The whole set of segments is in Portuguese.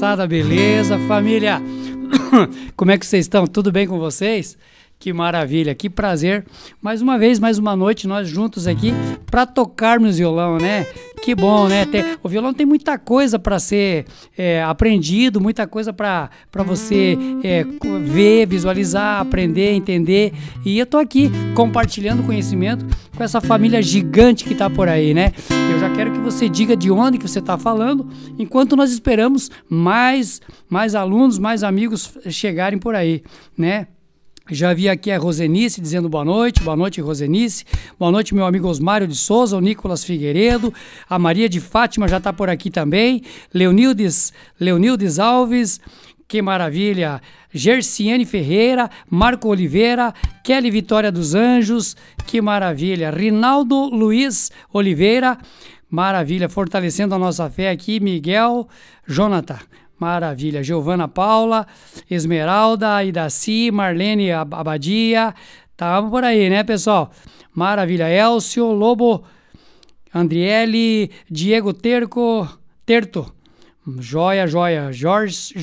moçada, beleza, família? Como é que vocês estão? Tudo bem com vocês? Que maravilha, que prazer. Mais uma vez, mais uma noite, nós juntos aqui para tocarmos violão, né? Que bom, né? O violão tem muita coisa para ser aprendido, muita coisa para você ver, visualizar, aprender, entender. E eu tô aqui compartilhando conhecimento com essa família gigante que tá por aí, né? Eu já quero que você diga de onde que você tá falando, enquanto nós esperamos mais alunos, mais amigos chegarem por aí, né? Já vi aqui a Rosenice dizendo boa noite Rosenice, boa noite meu amigo Osmário de Souza, o Nicolas Figueiredo, a Maria de Fátima já está por aqui também, Leonildes Alves, que maravilha, Gerciane Ferreira, Marco Oliveira, Kelly Vitória dos Anjos, que maravilha, Rinaldo Luiz Oliveira, maravilha, fortalecendo a nossa fé aqui, Miguel, Jonathan. Maravilha, Giovana Paula, Esmeralda, Idaci, Marlene Abadia, tá por aí, né, pessoal? Maravilha, Elcio, Lobo, Andriele, Diego Terto, joia, Jorge,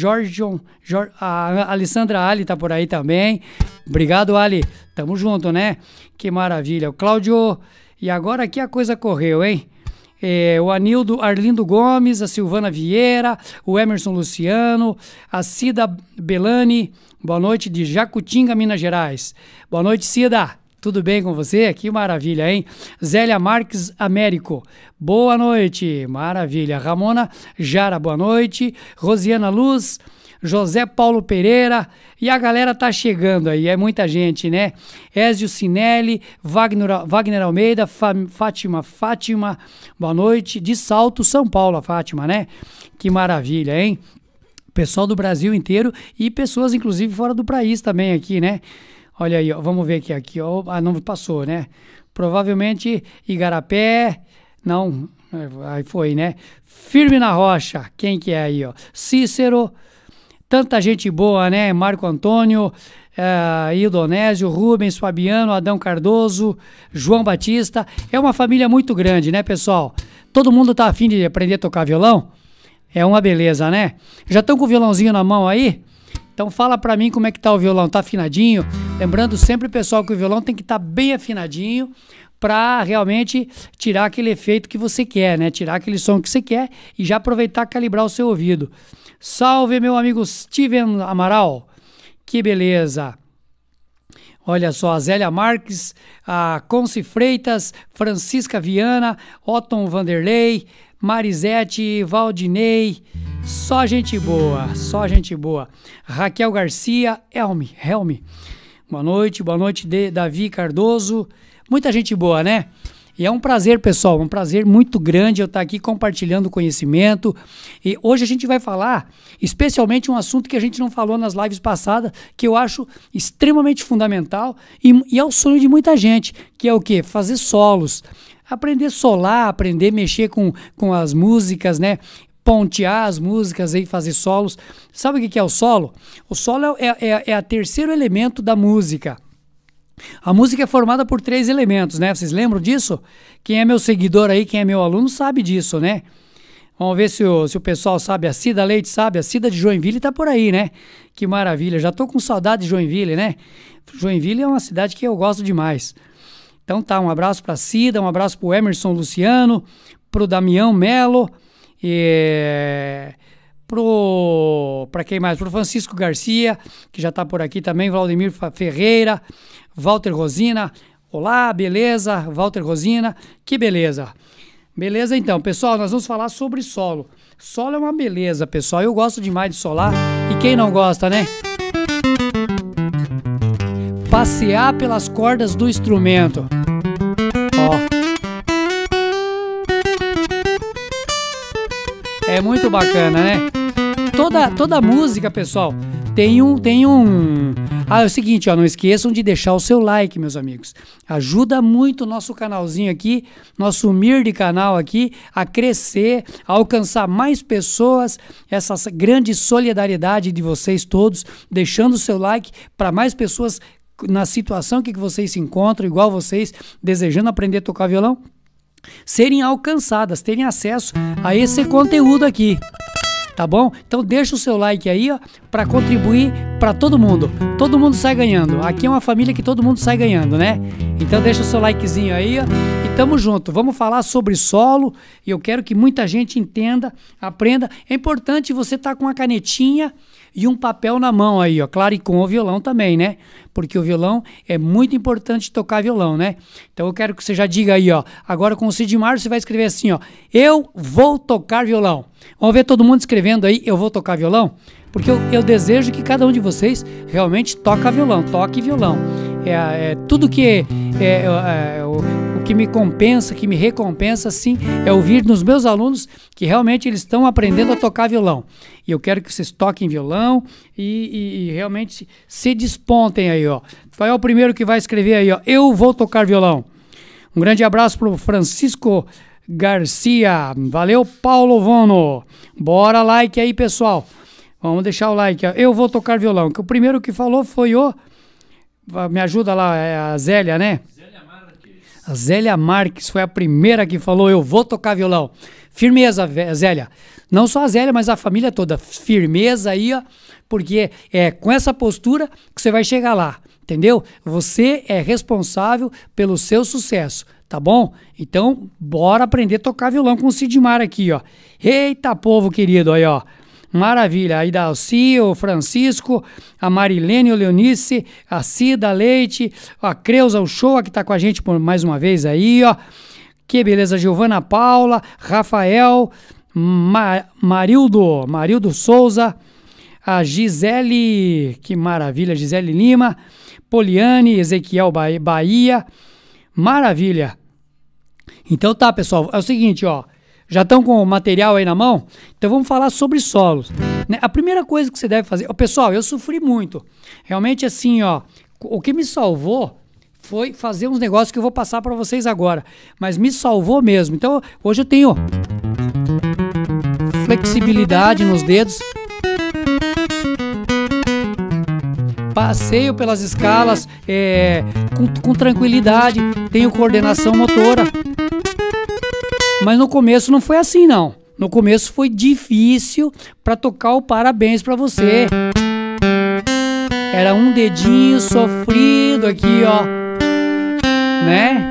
a Alessandra Ali tá por aí também, obrigado, Ali, tamo junto, né? Que maravilha, o Cláudio, e agora aqui a coisa correu, hein? O Arlindo Gomes, a Silvana Vieira, o Emerson Luciano, a Cida Belani, boa noite de Jacutinga, Minas Gerais. Boa noite, Cida, tudo bem com você? Que maravilha, hein? Zélia Marques Américo, boa noite, maravilha. Ramona Jara, boa noite. Rosiana Luz, José Paulo Pereira, e a galera tá chegando aí, é muita gente, né? Ézio Sinelli, Wagner Almeida, Fátima, boa noite, de Salto, São Paulo, a Fátima, né? Que maravilha, hein? Pessoal do Brasil inteiro e pessoas, inclusive, fora do país também aqui, né? Olha aí, ó, vamos ver aqui, ó, não passou, né? Provavelmente Igarapé, não, aí foi, né? Firme na Rocha, quem que é aí, ó? Cícero, tanta gente boa, né? Marco Antônio, Ildonésio, Rubens, Fabiano, Adão Cardoso, João Batista. É uma família muito grande, né, pessoal? Todo mundo tá afim de aprender a tocar violão? É uma beleza, né? Já estão com o violãozinho na mão aí? Então fala pra mim como é que tá o violão, tá afinadinho? Lembrando sempre, pessoal, que o violão tem que estar bem afinadinho para realmente tirar aquele efeito que você quer, né? Tirar aquele som que você quer e já aproveitar e calibrar o seu ouvido. Salve, meu amigo Steven Amaral, que beleza. Olha só, a Zélia Marques, a Conci Freitas, Francisca Viana, Otton Vanderlei, Marisete, Valdinei, só gente boa, Raquel Garcia, Helmi, boa noite, Davi Cardoso, muita gente boa, né? E é um prazer, pessoal, um prazer muito grande eu estar aqui compartilhando conhecimento. E hoje a gente vai falar especialmente um assunto que a gente não falou nas lives passadas, que eu acho extremamente fundamental e é o sonho de muita gente, que é o quê? Fazer solos. Aprender a solar, aprender a mexer com as músicas, né? Pontear as músicas e fazer solos. Sabe o que é o solo? O solo é o terceiro elemento da música. A música é formada por 3 elementos, né? Vocês lembram disso? Quem é meu seguidor aí, quem é meu aluno, sabe disso, né? Vamos ver se o pessoal sabe. A Cida Leite sabe. A Cida de Joinville tá por aí, né? Que maravilha. Já tô com saudade de Joinville, né? Joinville é uma cidade que eu gosto demais. Então tá, um abraço pra Cida, um abraço pro Emerson Luciano, pro Damião Melo, pra quem mais? Pro Francisco Garcia, que já tá por aqui também, Valdemir Ferreira, Walter Rosina, olá, beleza, Walter Rosina, que beleza. Beleza então, pessoal, nós vamos falar sobre solo. Solo é uma beleza, pessoal, eu gosto demais de solar, e quem não gosta, né? Passear pelas cordas do instrumento. Ó. É muito bacana, né? Toda música, pessoal, tem um... Ah, é o seguinte, ó, não esqueçam de deixar o seu like, meus amigos. Ajuda muito o nosso canalzinho aqui, nosso humilde canal aqui, a crescer, a alcançar mais pessoas, essa grande solidariedade de vocês todos, deixando o seu like para mais pessoas na situação que vocês se encontram, igual vocês, desejando aprender a tocar violão, serem alcançadas, terem acesso a esse conteúdo aqui. tá bom? Então deixa o seu like aí, ó, para contribuir para todo mundo. Todo mundo sai ganhando. Aqui é uma família que todo mundo sai ganhando, né? Então deixa o seu likezinho aí, ó, e tamo junto. Vamos falar sobre solo e eu quero que muita gente entenda, aprenda. É importante você estar com a canetinha e um papel na mão aí, ó, claro, e com o violão também, né? Porque o violão é muito importante tocar violão, né? Então eu quero que você já diga aí, ó, agora com o Sidmar você vai escrever assim, ó, eu vou tocar violão. Vamos ver todo mundo escrevendo aí, eu vou tocar violão? Porque eu desejo que cada um de vocês realmente toque violão. Tudo que o que me compensa, que me recompensa, sim, é ouvir nos meus alunos que realmente eles estão aprendendo a tocar violão. E eu quero que vocês toquem violão e realmente se despontem aí, ó. Qual é o primeiro que vai escrever aí, ó? Eu vou tocar violão. Um grande abraço pro Francisco Garcia. Valeu, Paulo Vono. Bora like aí, pessoal. Vamos deixar o like, ó. Eu vou tocar violão. Que o primeiro que falou foi o... Me ajuda lá, é a Zélia, né? Zélia Marques. A Zélia Marques foi a primeira que falou, eu vou tocar violão. Firmeza, Zélia. Não só a Zélia, mas a família toda. Firmeza aí, ó. Porque é com essa postura que você vai chegar lá. Entendeu? Você é responsável pelo seu sucesso. Tá bom? Então, bora aprender a tocar violão com o Sidmar aqui, ó. Eita, povo querido, aí, ó. Maravilha, aí da Alci, o Francisco, a Marilene, o Leonice, a Cida Leite, a Creuza, o Show, que tá com a gente por mais uma vez aí, ó. Que beleza, Giovana Paula, Rafael, Marildo Souza, a Gisele, que maravilha, Gisele Lima, Poliane, Ezequiel Bahia, maravilha. Então tá, pessoal, é o seguinte, ó. Já estão com o material aí na mão? Então vamos falar sobre solos, né? A primeira coisa que você deve fazer... Pessoal, eu sofri muito. Realmente assim, ó, o que me salvou foi fazer uns negócios que eu vou passar para vocês agora. Mas me salvou mesmo. Então hoje eu tenho flexibilidade nos dedos. Passeio pelas escalas com tranquilidade. Tenho coordenação motora. Mas no começo não foi assim, não. No começo foi difícil para tocar o parabéns para você. Era um dedinho sofrido aqui, ó. Né?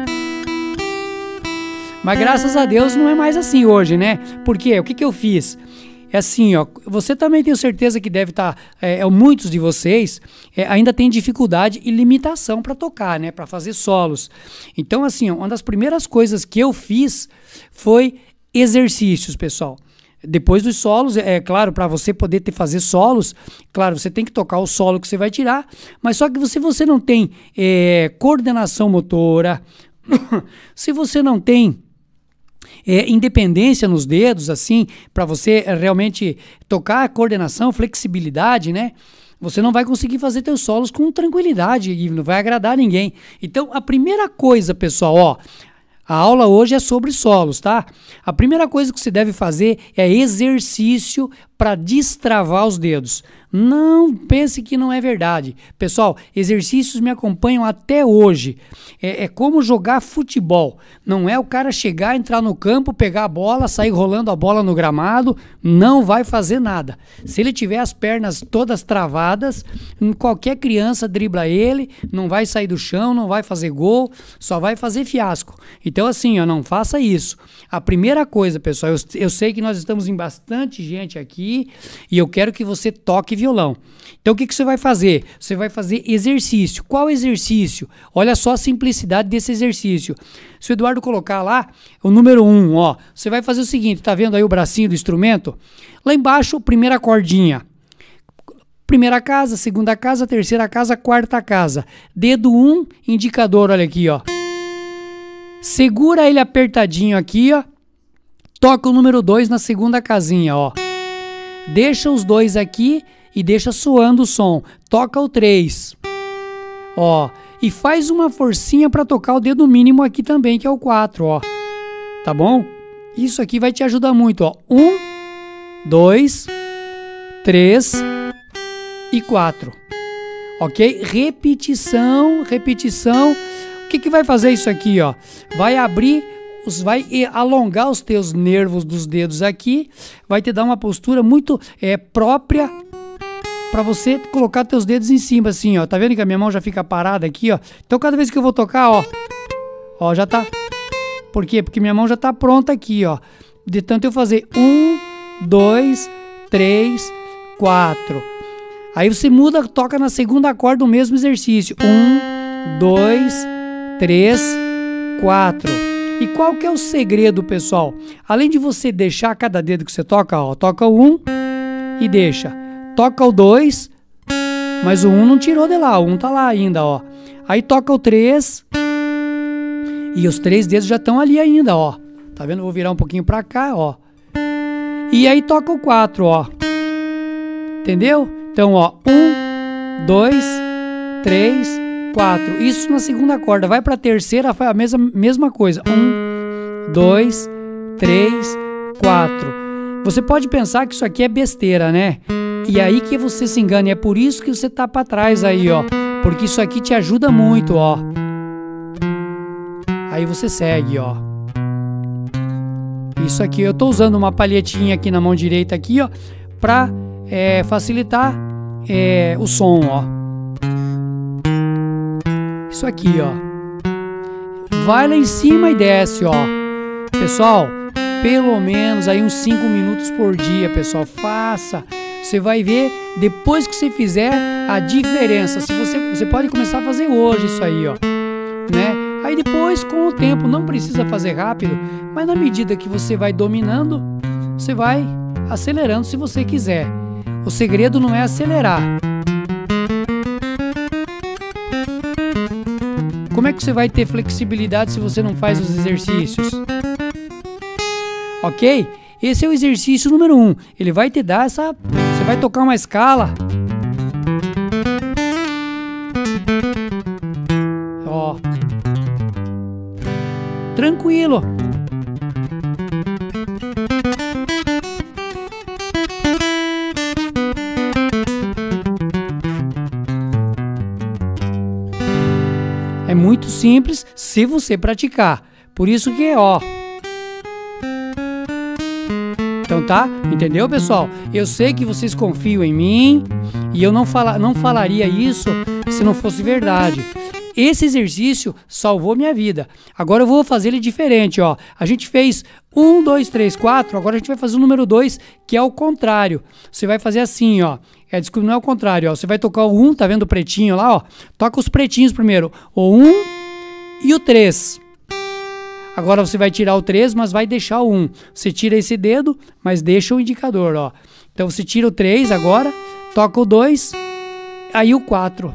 Mas graças a Deus não é mais assim hoje, né? Por quê? O que eu fiz? É assim, ó. Você também tenho certeza que deve estar... muitos de vocês ainda tem dificuldade e limitação para tocar, né? Para fazer solos. Então, assim, ó, uma das primeiras coisas que eu fiz foi exercícios, pessoal. Depois dos solos, é claro, para você poder fazer solos, claro, você tem que tocar o solo que você vai tirar, mas só que se você não tem coordenação motora, se você não tem independência nos dedos, assim, para você realmente tocar a coordenação, flexibilidade, né? Você não vai conseguir fazer teus solos com tranquilidade e não vai agradar ninguém. Então, a primeira coisa, pessoal, ó, a aula hoje é sobre solos, tá? A primeira coisa que você deve fazer é exercício para destravar os dedos. Não pense que não é verdade. Pessoal, exercícios me acompanham até hoje. É como jogar futebol. Não é o cara chegar, entrar no campo, pegar a bola, sair rolando a bola no gramado. Não vai fazer nada. Se ele tiver as pernas todas travadas, qualquer criança dribla ele, não vai sair do chão, não vai fazer gol, só vai fazer fiasco. Então assim, ó, não faça isso. A primeira coisa, pessoal, eu sei que nós estamos em bastante gente aqui e eu quero que você toque violão. Então o que você vai fazer? Você vai fazer exercício. Qual exercício? Olha só a simplicidade desse exercício. Se o Eduardo colocar lá o número 1, ó, você vai fazer o seguinte, tá vendo aí o bracinho do instrumento? Lá embaixo, primeira cordinha. Primeira casa, segunda casa, terceira casa, quarta casa. Dedo 1, indicador, olha aqui, ó. Segura ele apertadinho aqui, ó. Toca o número 2 na segunda casinha, ó. Deixa os dois aqui e deixa soando o som. Toca o 3. Ó. E faz uma forcinha para tocar o dedo mínimo aqui também, que é o 4, ó. Tá bom? Isso aqui vai te ajudar muito, ó. 1, 2, 3 e 4. Ok? Repetição, repetição. O que vai fazer isso aqui, ó? Vai abrir vai alongar os teus nervos dos dedos aqui, vai te dar uma postura muito própria para você colocar teus dedos em cima, assim, ó. Tá vendo que a minha mão já fica parada aqui, ó? Então cada vez que eu vou tocar, ó, já tá. Por quê? Porque minha mão já tá pronta aqui, ó. De tanto eu fazer 1, 2, 3, 4. Aí você muda, toca na segunda corda o mesmo exercício. 1, 2, 3, 4. E qual que é o segredo, pessoal? Além de você deixar cada dedo que você toca, ó, toca o 1 e deixa. Toca o 2, mas o 1 não tirou de lá, o 1 tá lá ainda, ó. Aí toca o 3 e os 3 dedos já estão ali ainda, ó. Tá vendo? Vou virar um pouquinho pra cá, ó. E aí toca o 4, ó. Entendeu? Então, ó, 1, 2, 3, 4. Isso na segunda corda. Vai pra terceira, faz a mesma coisa. 1, 2, 3, 4. Você pode pensar que isso aqui é besteira, né? E aí que você se engana. E é por isso que você tá pra trás aí, ó. Porque isso aqui te ajuda muito, ó. Aí você segue, ó. Isso aqui, eu tô usando uma palhetinha aqui na mão direita aqui, ó, pra facilitar o som, ó. Isso aqui, ó. Vai lá em cima e desce, ó. Pessoal, pelo menos aí uns 5 minutos por dia, pessoal. Faça. Você vai ver, depois que você fizer, a diferença. Se você pode começar a fazer hoje isso aí, ó, né? Aí depois, com o tempo, não precisa fazer rápido, mas na medida que você vai dominando, você vai acelerando se você quiser. O segredo não é acelerar. Como é que você vai ter flexibilidade se você não faz os exercícios? Ok? Esse é o exercício número 1. Ele vai te dar essa... Você vai tocar uma escala. Ó. Tranquilo. É muito simples se você praticar. Por isso que ó. Então tá? Entendeu, pessoal? Eu sei que vocês confiam em mim e eu não falaria isso se não fosse verdade. Esse exercício salvou minha vida. Agora eu vou fazer ele diferente, ó. A gente fez 1, 2, 3, 4. Agora a gente vai fazer o número 2, que é o contrário. Você vai fazer assim, ó. Desculpa, não é o contrário, ó. Você vai tocar o 1, tá vendo o pretinho lá, ó? Toca os pretinhos primeiro. O 1 e o 3. Agora você vai tirar o 3, mas vai deixar o 1. Você tira esse dedo, mas deixa o indicador, ó. Então você tira o 3 agora, toca o 2, aí o 4.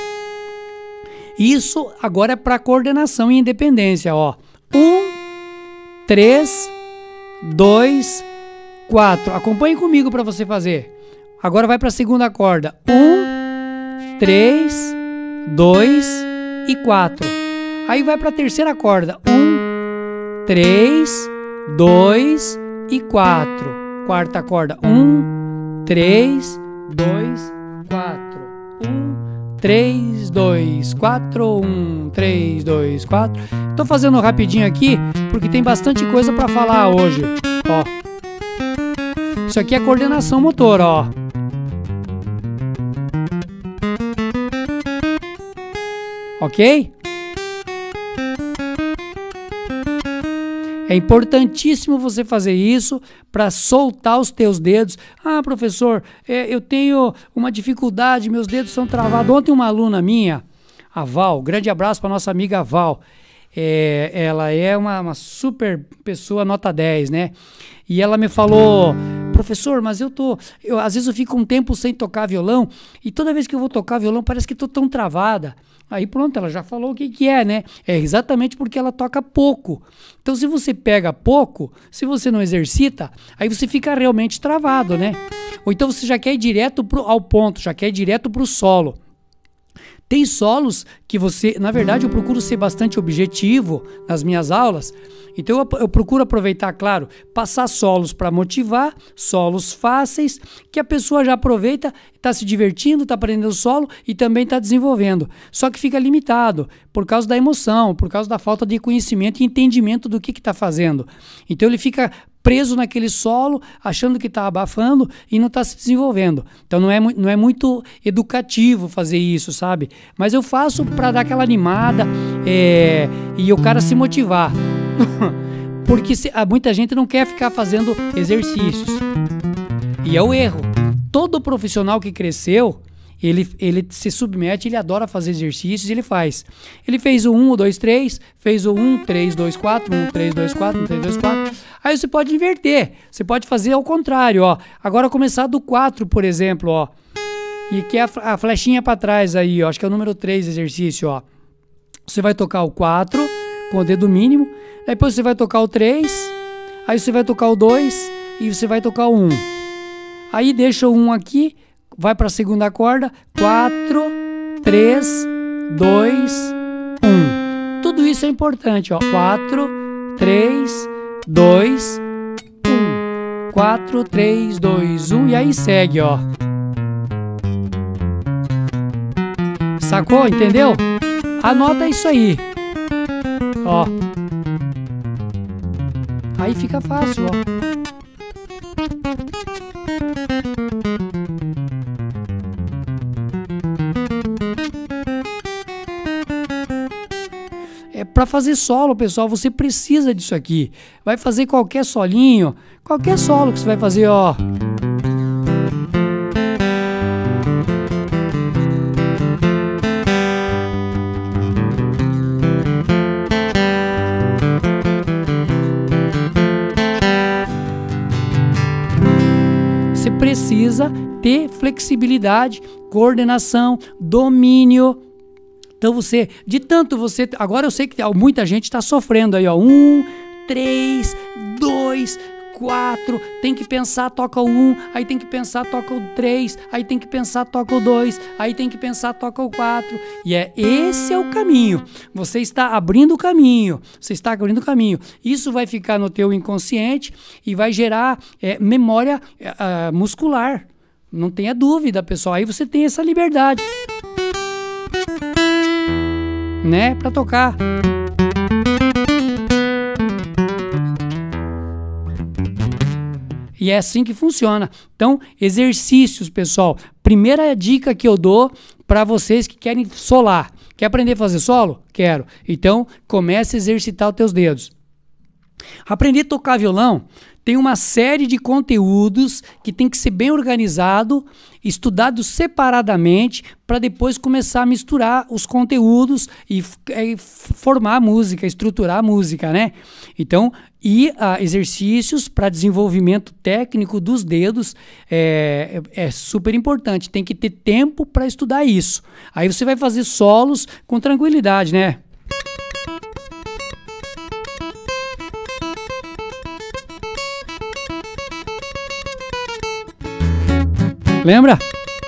Isso agora é para coordenação e independência, ó. 1, 3, 2, 4. Acompanhe comigo para você fazer. Agora vai para a segunda corda. 1, 3, 2 e 4. Aí vai para a terceira corda. 1, 3, 2 e 4. Quarta corda. 1, 3, 2, 4. 1, 3, 2, 4, 1, 3, 2, 4. Tô fazendo rapidinho aqui, porque tem bastante coisa para falar hoje, ó. Isso aqui é coordenação motora, ó. Ok? É importantíssimo você fazer isso para soltar os teus dedos. Ah, professor, eu tenho uma dificuldade, meus dedos são travados. Ontem uma aluna minha, a Val, grande abraço para nossa amiga Val. Ela é uma super pessoa, nota 10, né? E ela me falou, professor, mas às vezes eu fico um tempo sem tocar violão e toda vez que eu vou tocar violão parece que estou tão travada. Aí pronto, ela já falou o que é, né? É exatamente porque ela toca pouco. Então se você pega pouco, se você não exercita, aí você fica realmente travado, né? Ou então você já quer ir direto ao ponto, já quer ir direto pro solo. Tem solos que você... Na verdade, eu procuro ser bastante objetivo nas minhas aulas. Então, eu procuro aproveitar, claro, passar solos para motivar, solos fáceis, que a pessoa já aproveita, está se divertindo, está aprendendo solo e também está desenvolvendo. Só que fica limitado por causa da emoção, por causa da falta de conhecimento e entendimento do que está fazendo. Então, ele fica preso naquele solo, achando que está abafando e não está se desenvolvendo. Então não é muito educativo fazer isso, sabe? Mas eu faço para dar aquela animada e o cara se motivar. Porque muita gente não quer ficar fazendo exercícios. E é o erro. Todo profissional que cresceu, ele se submete, ele adora fazer exercícios, ele faz. Ele fez o 1, 2, 3, fez o 1, 3, 2, 4, 1, 3, 2, 4, 1, 3, 2, 4. Aí você pode inverter, você pode fazer ao contrário, ó. Agora começar do 4, por exemplo, ó. E que é a flechinha para trás aí, ó. Acho que é o número 3 exercício, ó. Você vai tocar o 4 com o dedo mínimo, depois você vai tocar o 3, aí você vai tocar o 2 e você vai tocar o 1. Aí deixa o 1 aqui, vai para a segunda corda, 4, 3, 2, 1. Tudo isso é importante, ó. 4, 3, 2, 1. 4, 3, 2, 1. E aí segue, ó. Sacou? Entendeu? Anota isso aí. Ó. Aí fica fácil, ó. Para fazer solo, pessoal, você precisa disso aqui. Vai fazer qualquer solinho, qualquer solo que você vai fazer, ó. Você precisa ter flexibilidade, coordenação, domínio. Então agora eu sei que muita gente está sofrendo aí, ó. 1, 3, 2, 4, tem que pensar, toca o 1, aí tem que pensar, toca o 3, aí tem que pensar, toca o 2, aí tem que pensar, toca o 4. E esse é o caminho. Você está abrindo o caminho. Isso vai ficar no teu inconsciente e vai gerar memória muscular. Não tenha dúvida, pessoal. Aí você tem essa liberdade, né, para tocar. E é assim que funciona. Então, exercícios, pessoal. Primeira dica que eu dou para vocês que querem solar. Quer aprender a fazer solo? Quero. Então, comece a exercitar os teus dedos. Aprender a tocar violão tem uma série de conteúdos que tem que ser bem organizado, estudado separadamente, para depois começar a misturar os conteúdos e formar a música, estruturar a música, né? Então, exercícios para desenvolvimento técnico dos dedos é super importante. Tem que ter tempo para estudar isso. Aí você vai fazer solos com tranquilidade, né? Lembra?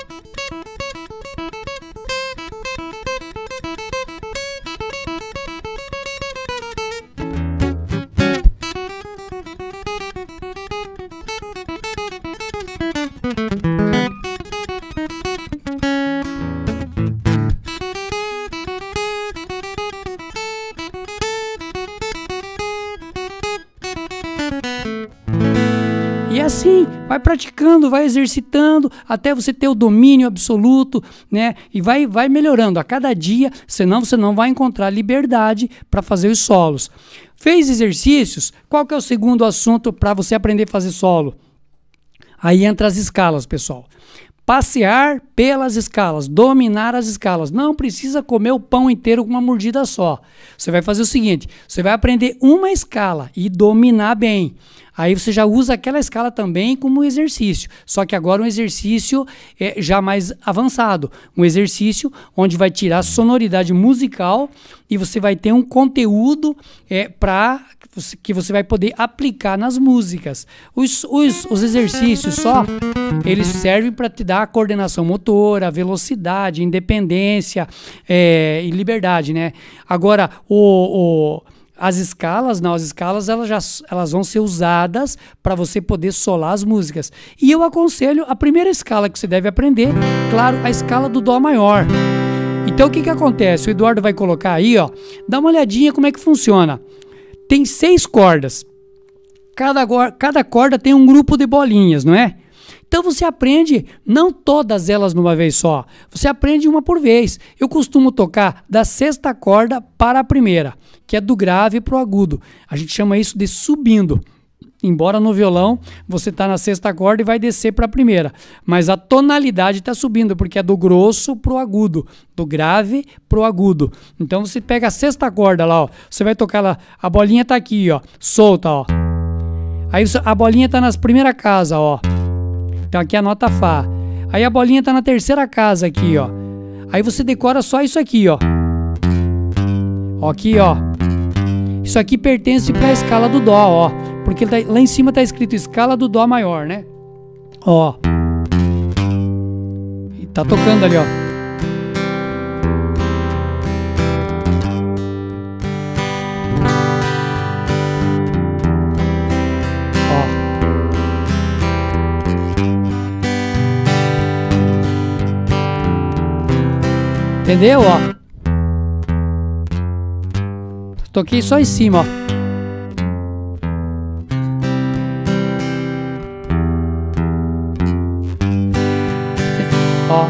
E assim, vai praticando, vai exercitando, até você ter o domínio absoluto, né? E vai melhorando a cada dia, senão você não vai encontrar liberdade para fazer os solos. Fez exercícios? Qual que é o segundo assunto para você aprender a fazer solo? Aí entra as escalas, pessoal. Passear pelas escalas, dominar as escalas. Não precisa comer o pão inteiro com uma mordida só. Você vai fazer o seguinte, você vai aprender uma escala e dominar bem. Aí você já usa aquela escala também como exercício, só que agora um exercício já mais avançado, um exercício onde vai tirar sonoridade musical e você vai ter um conteúdo que você vai poder aplicar nas músicas. Os exercícios só, eles servem para te dar a coordenação motora, velocidade, independência e liberdade, né? Agora, as escalas, não, as escalas elas vão ser usadas para você poder solar as músicas. E eu aconselho a primeira escala que você deve aprender, claro, a escala do Dó maior. Então o que acontece? O Eduardo vai colocar aí, ó, dá uma olhadinha como é que funciona. Tem 6 cordas. Cada corda tem um grupo de bolinhas, não é? Então você aprende não todas elas numa vez só, você aprende uma por vez. Eu costumo tocar da 6ª corda para a primeira, que é do grave para o agudo. A gente chama isso de subindo. Embora no violão você está na 6ª corda e vai descer para a primeira, mas a tonalidade está subindo, porque é do grosso para o agudo, do grave para o agudo. Então você pega a 6ª corda lá, ó, você vai tocar lá, a bolinha está aqui, ó, solta, ó. Aí a bolinha está nas primeira casa, ó. Então aqui é a nota Fá. Aí a bolinha está na 3ª casa aqui, ó. Aí você decora só isso aqui, ó. Ó, aqui, ó. Isso aqui pertence para a escala do Dó, ó. Porque lá em cima está escrito escala do Dó maior, né? Ó. E tá tocando ali, ó. Ó. Entendeu, ó? Toquei só em cima, ó. Ó.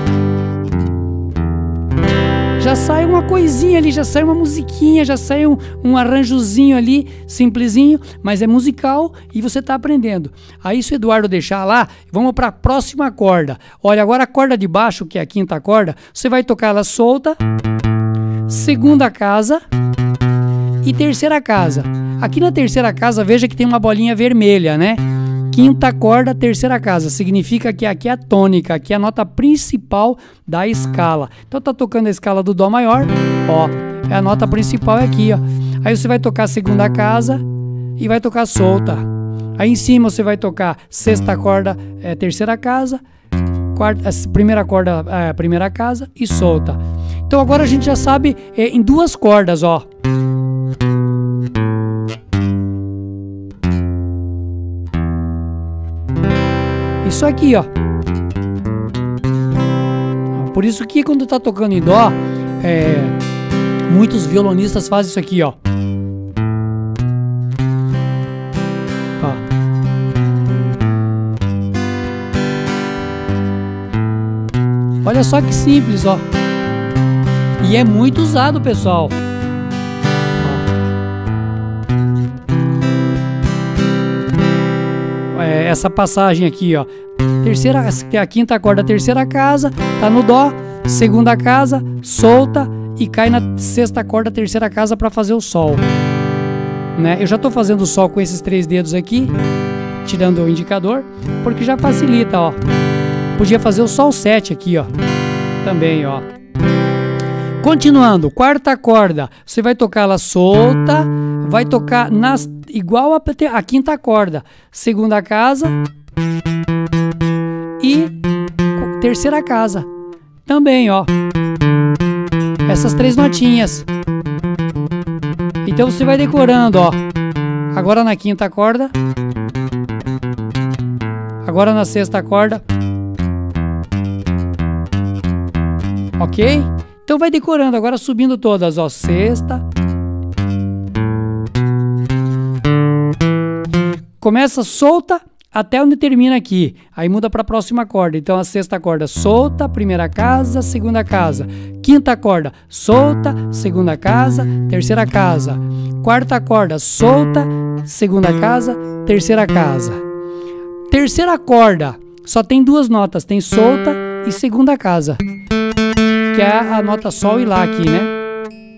Já sai uma coisinha ali, já sai uma musiquinha, já sai um arranjozinho ali, simplesinho, mas é musical e você tá aprendendo. Aí se o Eduardo deixar lá, vamos para a próxima corda. Olha, agora a corda de baixo, que é a 5ª corda, você vai tocar ela solta, 2ª casa e 3ª casa. Aqui na 3ª casa, veja que tem uma bolinha vermelha, né? 5ª corda, 3ª casa. Significa que aqui é a tônica, aqui é a nota principal da escala. Então tá tocando a escala do Dó maior, ó. A nota principal é aqui, ó. Aí você vai tocar a 2ª casa e vai tocar solta. Aí em cima você vai tocar 6ª corda, 3ª casa, primeira corda, 1ª casa e solta. Então agora a gente já sabe em 2 cordas, ó. Isso aqui, ó. Por isso que quando tá tocando em Dó, muitos violonistas fazem isso aqui, ó. Ó. Olha só que simples, ó. E é muito usado, pessoal. Essa passagem aqui, ó. A 5ª corda, 3ª casa, tá no Dó, 2ª casa, solta e cai na 6ª corda, 3ª casa para fazer o Sol, né? Eu já tô fazendo o Sol com esses 3 dedos aqui, tirando o indicador, porque já facilita, ó. Podia fazer o Sol 7 aqui, ó. Também, ó. Continuando, 4ª corda, você vai tocar ela solta, vai tocar igual a 5ª corda, 2ª casa e 3ª casa. Também, ó. Essas 3 notinhas. Então você vai decorando, ó. Agora na 5ª corda. Agora na 6ª corda. Ok? Então vai decorando, agora subindo todas, ó. 6ª. Começa solta até onde termina aqui. Aí muda para a próxima corda. Então a 6ª corda solta, 1ª casa, 2ª casa. 5ª corda solta, 2ª casa, 3ª casa. 4ª corda solta, 2ª casa, 3ª casa. 3ª corda só tem 2 notas, tem solta e 2ª casa, que é a nota Sol e Lá aqui, né?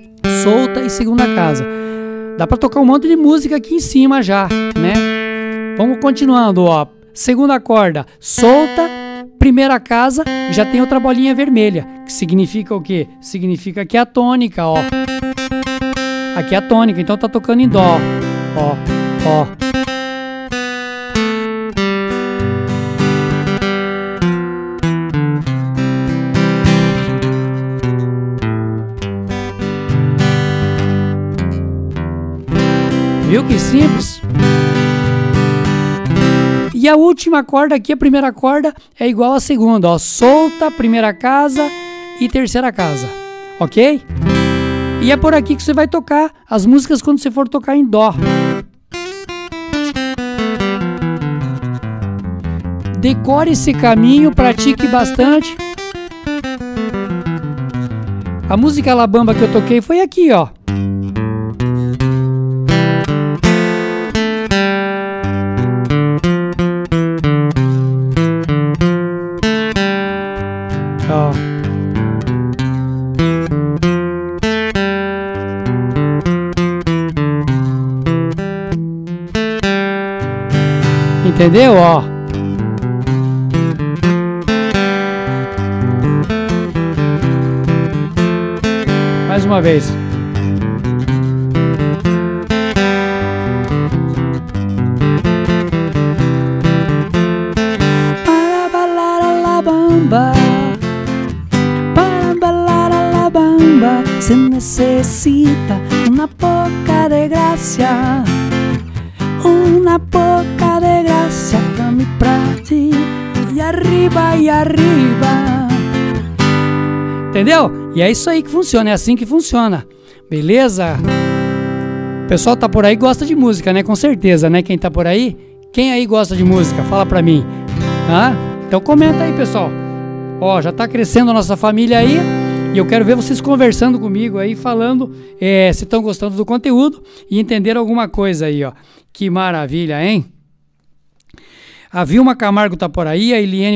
Solta e 2ª casa. Dá para tocar um monte de música aqui em cima já, né? Vamos continuando, ó. Segunda corda, solta. Primeira casa, já tem outra bolinha vermelha. Que significa o quê? Significa que é a tônica, ó. Aqui é a tônica, então tá tocando em dó. Ó, ó. Viu que simples? E a última corda aqui, a primeira corda, é igual à segunda, ó. Solta, primeira casa e terceira casa, ok? E é por aqui que você vai tocar as músicas quando você for tocar em dó. Decore esse caminho, pratique bastante. A música La Bamba que eu toquei foi aqui, ó. Ó. Entendeu? Ó. Mais uma vez. Se necesita una poca de gracia, una poca de gracia pra mim, pra ti, e arriba, e arriba. Entendeu? E é isso aí que funciona, é assim que funciona. Beleza? O pessoal tá por aí gosta de música, né? Com certeza, né? Quem tá por aí? Quem aí gosta de música? Fala pra mim. Ah? Então comenta aí, pessoal. Ó, já tá crescendo a nossa família aí. E eu quero ver vocês conversando comigo aí, falando se estão gostando do conteúdo e entenderam alguma coisa aí, ó. Que maravilha, hein? A Vilma Camargo tá por aí, a Eliane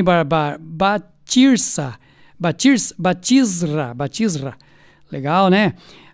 Batizra. Legal, né?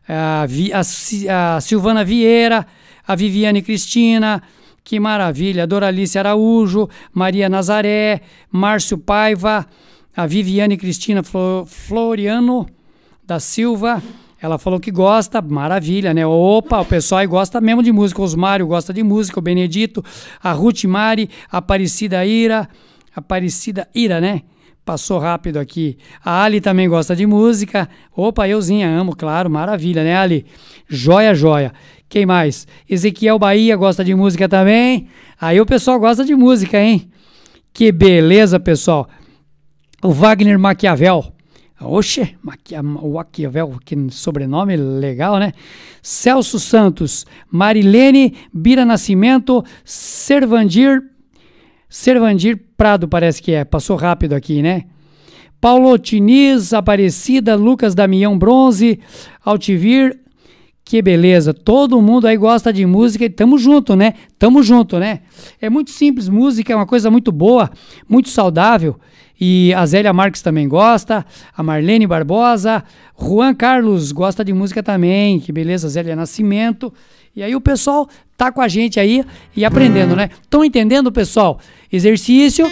A Silvana Vieira, a Viviane Cristina, que maravilha. Doralice Araújo, Maria Nazaré, Márcio Paiva, a Viviane Cristina Floriano da Silva, ela falou que gosta, maravilha, né? Opa, o pessoal aí gosta mesmo de música. O Osmário gosta de música, o Benedito, a Ruth Mari, a Aparecida Ira, né? Passou rápido aqui. A Ali também gosta de música. Opa, euzinha, amo, claro, maravilha, né, Ali? Joia, joia. Quem mais? Ezequiel Bahia gosta de música também. Aí o pessoal gosta de música, hein? Que beleza, pessoal. O Wagner Maquiavel. Oxe, Maquiavel, que sobrenome legal, né? Celso Santos, Marilene Bira Nascimento, Servandir Prado, parece que é. Passou rápido aqui, né? Paulo Tiniz, Aparecida, Lucas Damião Bronze, Altivir. Que beleza, todo mundo aí gosta de música e tamo junto, né? Tamo junto, né? É muito simples, música é uma coisa muito boa, muito saudável. E a Zélia Marques também gosta, a Marlene Barbosa, Juan Carlos gosta de música também, que beleza, Zélia Nascimento. E aí o pessoal tá com a gente aí e aprendendo, né? Estão entendendo, pessoal? Exercício.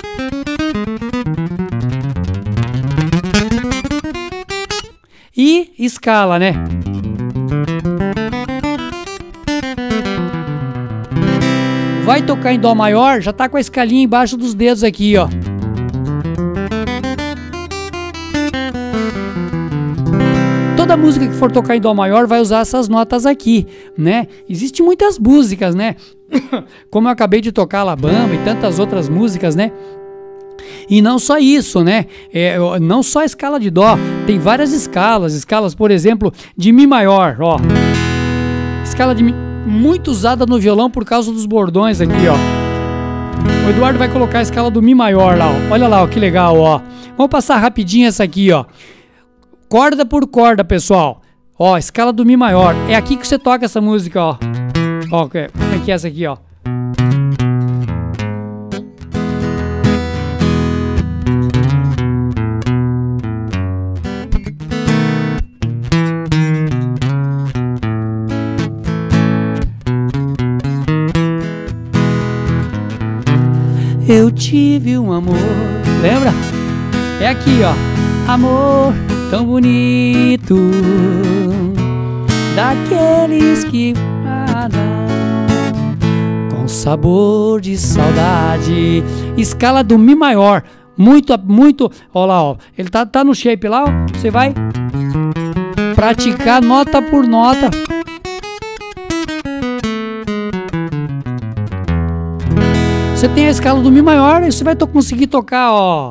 E escala, né? Vai tocar em dó maior, já tá com a escalinha embaixo dos dedos aqui, ó. Toda música que for tocar em dó maior vai usar essas notas aqui, né? Existem muitas músicas, né? Como eu acabei de tocar La Bamba e tantas outras músicas, né? E não só isso, né? Não só a escala de dó, tem várias escalas, por exemplo, de mi maior, ó. Escala de mi, muito usada no violão por causa dos bordões aqui, ó. O Eduardo vai colocar a escala do mi maior lá, ó. Olha lá, ó, que legal, ó. Vamos passar rapidinho essa aqui, ó. Corda por corda, pessoal. Ó, escala do mi maior. É aqui que você toca essa música, ó. Ó, como é que é essa aqui, ó? tive um amor. Lembra? É aqui, ó. Amor tão bonito, daqueles que com sabor de saudade. Escala do Mi maior. Muito, ó lá, ó. Ele tá no shape lá, ó. Você vai praticar nota por nota. Você tem a escala do Mi maior e você vai conseguir tocar, ó.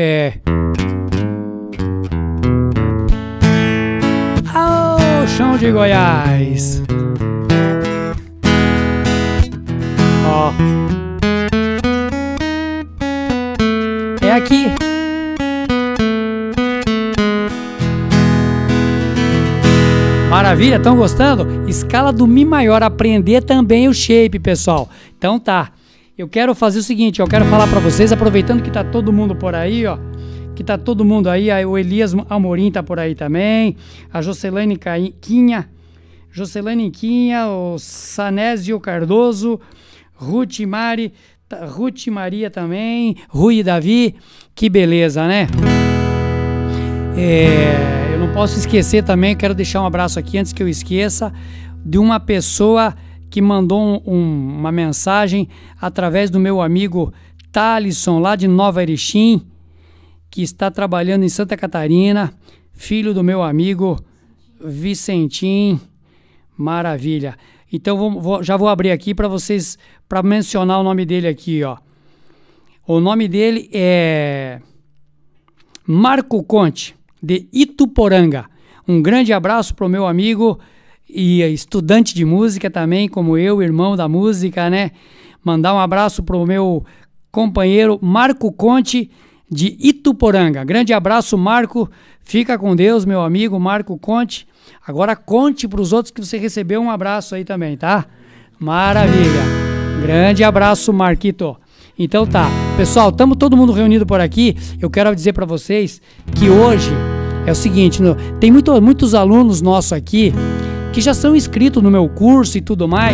Ao chão de Goiás. Ó. É aqui. Maravilha, estão gostando? Escala do Mi maior, aprender também o shape, pessoal. Então tá. Eu quero fazer o seguinte, eu quero falar pra vocês, aproveitando que tá todo mundo por aí, ó. Que tá todo mundo aí, o Elias Amorim tá por aí também, a Jocelane Quinha, o Sanésio Cardoso, Ruth Maria também, Rui e Davi, que beleza, né? Eu não posso esquecer também, quero deixar um abraço aqui antes que eu esqueça, de uma pessoa que mandou uma mensagem através do meu amigo Thalisson, lá de Nova Erechim, que está trabalhando em Santa Catarina, filho do meu amigo Vicentim. Maravilha. Então já vou abrir aqui para vocês, para mencionar o nome dele aqui, ó. O nome dele é Marco Conte, de Ituporanga. Um grande abraço para o meu amigo e estudante de música também, como eu, irmão da música, né? Mandar um abraço para o meu companheiro Marco Conte, de Ituporanga. Grande abraço, Marco. Fica com Deus, meu amigo Marco Conte. Agora conte para os outros que você recebeu um abraço aí também, tá? Maravilha. Grande abraço, Marquito. Então tá. Pessoal, estamos todo mundo reunido por aqui. Eu quero dizer para vocês que hoje é o seguinte, tem muitos alunos nossos aqui que já são inscritos no meu curso e tudo mais.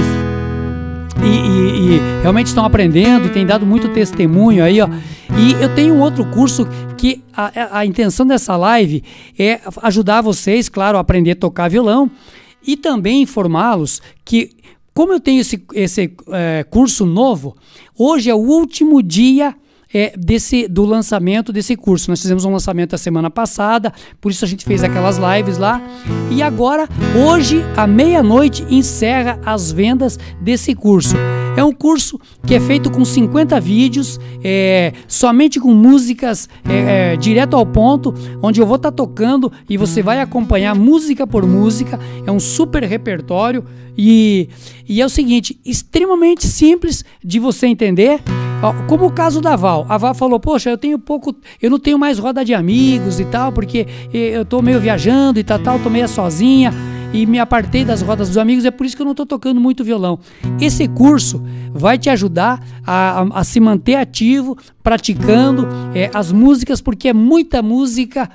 E realmente estão aprendendo e tem dado muito testemunho aí, ó. E eu tenho um outro curso que a intenção dessa live é ajudar vocês, claro, a aprender a tocar violão e também informá-los que, como eu tenho esse curso novo, hoje é o último dia do lançamento desse curso. Nós fizemos um lançamento a semana passada, por isso a gente fez aquelas lives lá, e agora, hoje, à meia-noite, encerra as vendas desse curso. É um curso que é feito com 50 vídeos, somente com músicas direto ao ponto, onde eu vou estar tocando e você vai acompanhar música por música. É um super repertório e é o seguinte, extremamente simples de você entender. Como o caso da Val. A Val falou, poxa, eu não tenho mais roda de amigos e tal, porque eu tô meio viajando e tal, tô meio sozinha e me apartei das rodas dos amigos, é por isso que eu não tô tocando muito violão. Esse curso vai te ajudar a se manter ativo, praticando as músicas, porque é muita música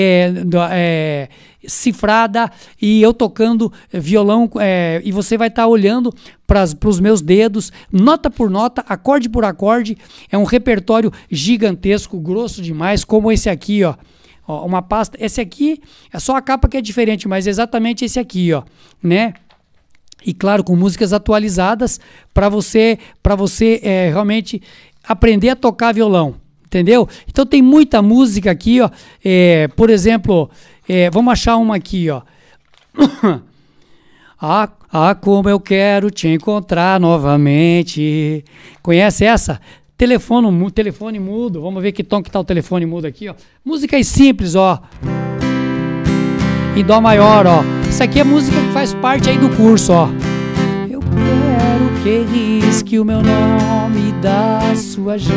cifrada e eu tocando violão, e você vai estar olhando para os meus dedos, nota por nota, acorde por acorde. É um repertório gigantesco, grosso demais, como esse aqui, ó. Uma pasta, esse aqui é só a capa que é diferente, mas é exatamente esse aqui, ó, né? E claro, com músicas atualizadas para você realmente aprender a tocar violão, entendeu? Então tem muita música aqui, ó. Por exemplo, vamos achar uma aqui, ó. Como eu quero te encontrar novamente. Conhece essa? Telefone mudo. Vamos ver que tom que tá o telefone mudo aqui, ó. Músicas simples, ó. Em dó maior, ó. Isso aqui é música que faz parte aí do curso, ó. Eu quero que risque o meu nome da sua agenda.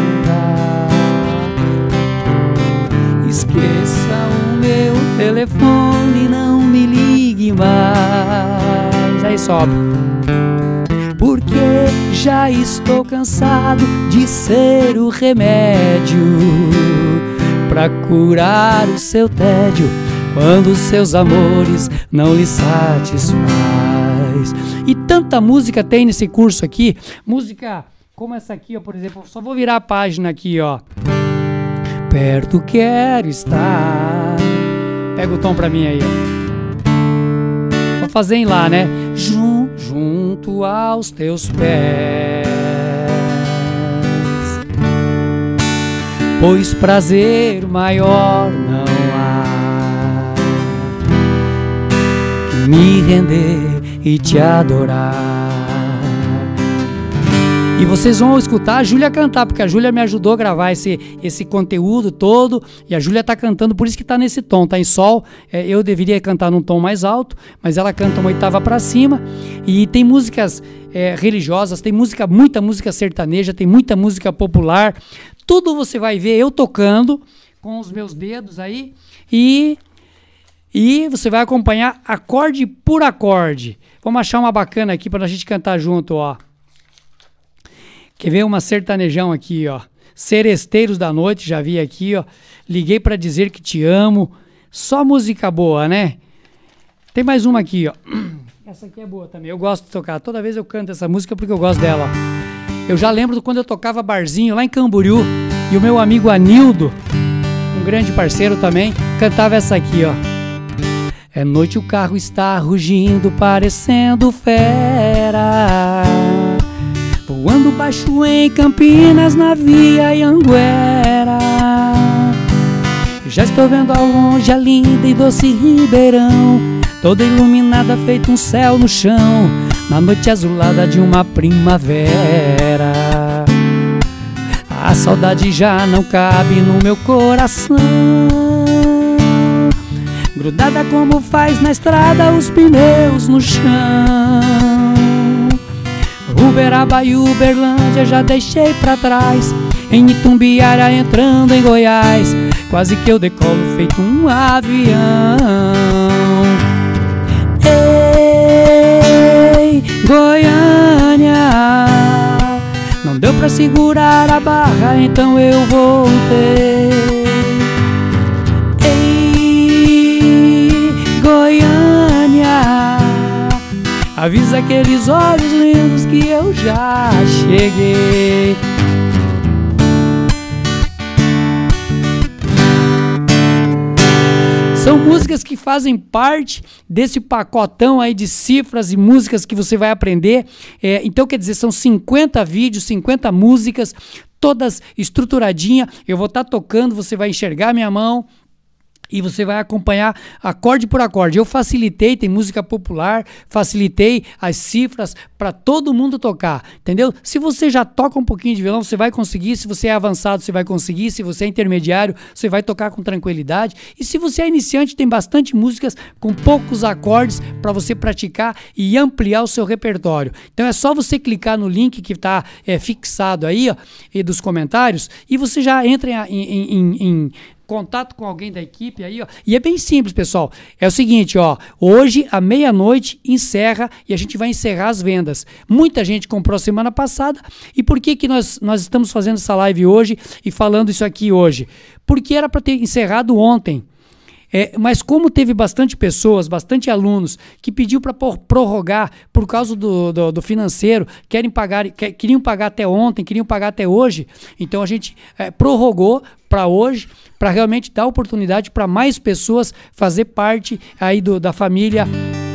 Esqueça o meu telefone, não me ligue mais. Aí sobe. Porque já estou cansado de ser o remédio pra curar o seu tédio quando seus amores não lhe satisfaz. E tanta música tem nesse curso aqui, música Como essa aqui, ó, por exemplo, só vou virar a página aqui, ó. Perto quero estar. Pega o tom pra mim aí, ó. Vou fazer em Lá, né? Junto aos teus pés, pois prazer maior não há que me render e te adorar. E vocês vão escutar a Júlia cantar, porque a Júlia me ajudou a gravar esse conteúdo todo, e a Júlia tá cantando, por isso que tá nesse tom, tá em sol. Eu deveria cantar num tom mais alto, mas ela canta uma oitava pra cima, e tem músicas religiosas, tem muita música sertaneja, tem muita música popular, tudo você vai ver eu tocando com os meus dedos aí, e você vai acompanhar acorde por acorde. Vamos achar uma bacana aqui pra gente cantar junto, ó. Quer ver uma sertanejão aqui, ó. Seresteiros da Noite, já vi aqui, ó. Liguei pra dizer que te amo. Só música boa, né? Tem mais uma aqui, ó. Essa aqui é boa também. Eu gosto de tocar. Toda vez eu canto essa música porque eu gosto dela, ó. Eu já lembro de quando eu tocava barzinho lá em Camboriú e o meu amigo Anildo, um grande parceiro também, cantava essa aqui, ó. É noite, o carro está rugindo, parecendo fera, voando baixo em Campinas, na via Anhanguera. Já estou vendo ao longe a linda e doce Ribeirão, toda iluminada, feito um céu no chão, na noite azulada de uma primavera. A saudade já não cabe no meu coração, grudada como faz na estrada os pneus no chão. Uberaba e Uberlândia já deixei pra trás, em Itumbiara entrando em Goiás, quase que eu decolo feito um avião. Ei, Goiânia, não deu pra segurar a barra, então eu voltei. Ei, Goiânia, avisa aqueles olhos lindos que eu já cheguei. São músicas que fazem parte desse pacotão aí de cifras e músicas que você vai aprender. Então, quer dizer, são 50 vídeos, 50 músicas, todas estruturadinhas. Eu vou estar tocando, você vai enxergar minha mão e você vai acompanhar acorde por acorde. Eu facilitei, tem música popular, facilitei as cifras para todo mundo tocar, entendeu? Se você já toca um pouquinho de violão, você vai conseguir. Se você é avançado, você vai conseguir. Se você é intermediário, você vai tocar com tranquilidade. E se você é iniciante, tem bastante músicas com poucos acordes para você praticar e ampliar o seu repertório. Então é só você clicar no link que está fixado aí, ó, e dos comentários, e você já entra em contato com alguém da equipe aí, ó. E é bem simples, pessoal. É o seguinte, ó. Hoje, à meia-noite, encerra e a gente vai encerrar as vendas. Muita gente comprou semana passada. E por que nós estamos fazendo essa live hoje e falando isso aqui hoje? Porque era para ter encerrado ontem. Mas como teve bastante pessoas, bastante alunos que pediu para prorrogar por causa do financeiro, queriam pagar até ontem, queriam pagar até hoje, então a gente prorrogou para hoje, para realmente dar oportunidade para mais pessoas fazer parte aí da família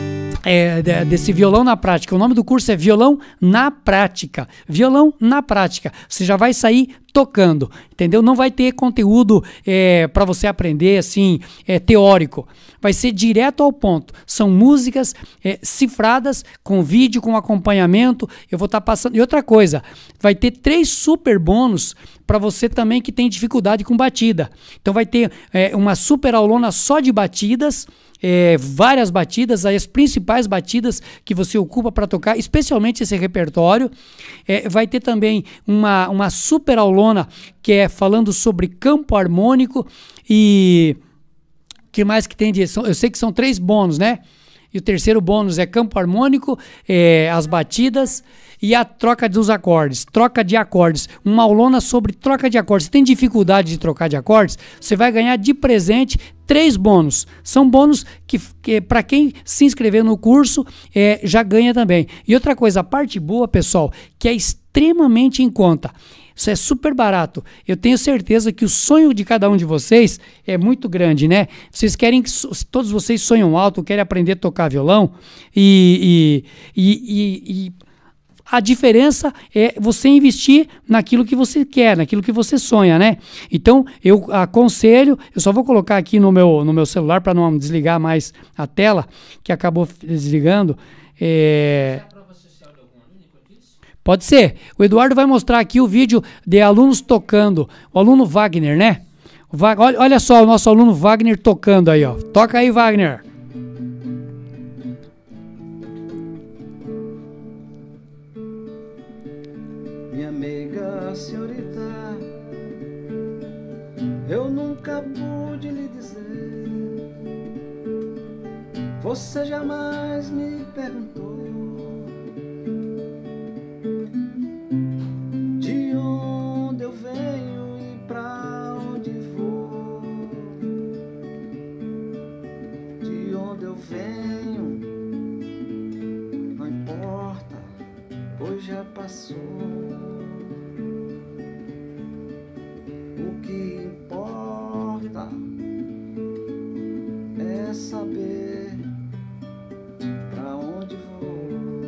desse Violão na Prática. O nome do curso é Violão na Prática. Violão na Prática. Você já vai sair tocando, entendeu? Não vai ter conteúdo para você aprender assim, teórico. Vai ser direto ao ponto. São músicas cifradas, com vídeo, com acompanhamento. Eu vou estar passando. E outra coisa, vai ter 3 super bônus para você também que tem dificuldade com batida. Então vai ter uma super aulona só de batidas, várias batidas, as principais batidas que você ocupa para tocar, especialmente esse repertório. Vai ter também uma super aulona que é falando sobre campo harmônico e que mais que tem? Eu sei que são 3 bônus, né? E o terceiro bônus é campo harmônico, as batidas e a troca dos acordes, troca de acordes, uma aulona sobre troca de acordes. Se tem dificuldade de trocar de acordes, você vai ganhar de presente 3 bônus. São bônus que para quem se inscrever no curso já ganha também. E outra coisa, a parte boa, pessoal, que é extremamente extremamente em conta. Isso é super barato. Eu tenho certeza que o sonho de cada um de vocês é muito grande, né? Vocês querem que todos vocês sonham alto, querem aprender a tocar violão e a diferença é você investir naquilo que você quer, naquilo que você sonha, né? Então, eu aconselho, eu só vou colocar aqui no meu celular para não desligar mais a tela, que acabou desligando. Pode ser. O Eduardo vai mostrar aqui o vídeo de alunos tocando. O aluno Wagner, né? Olha só o nosso aluno Wagner tocando aí, ó. Toca aí, Wagner. Minha amiga senhorita, eu nunca pude lhe dizer. Você jamais me perguntou de onde eu venho e pra onde vou. De onde eu venho não importa, pois já passou. O que importa é saber pra onde vou.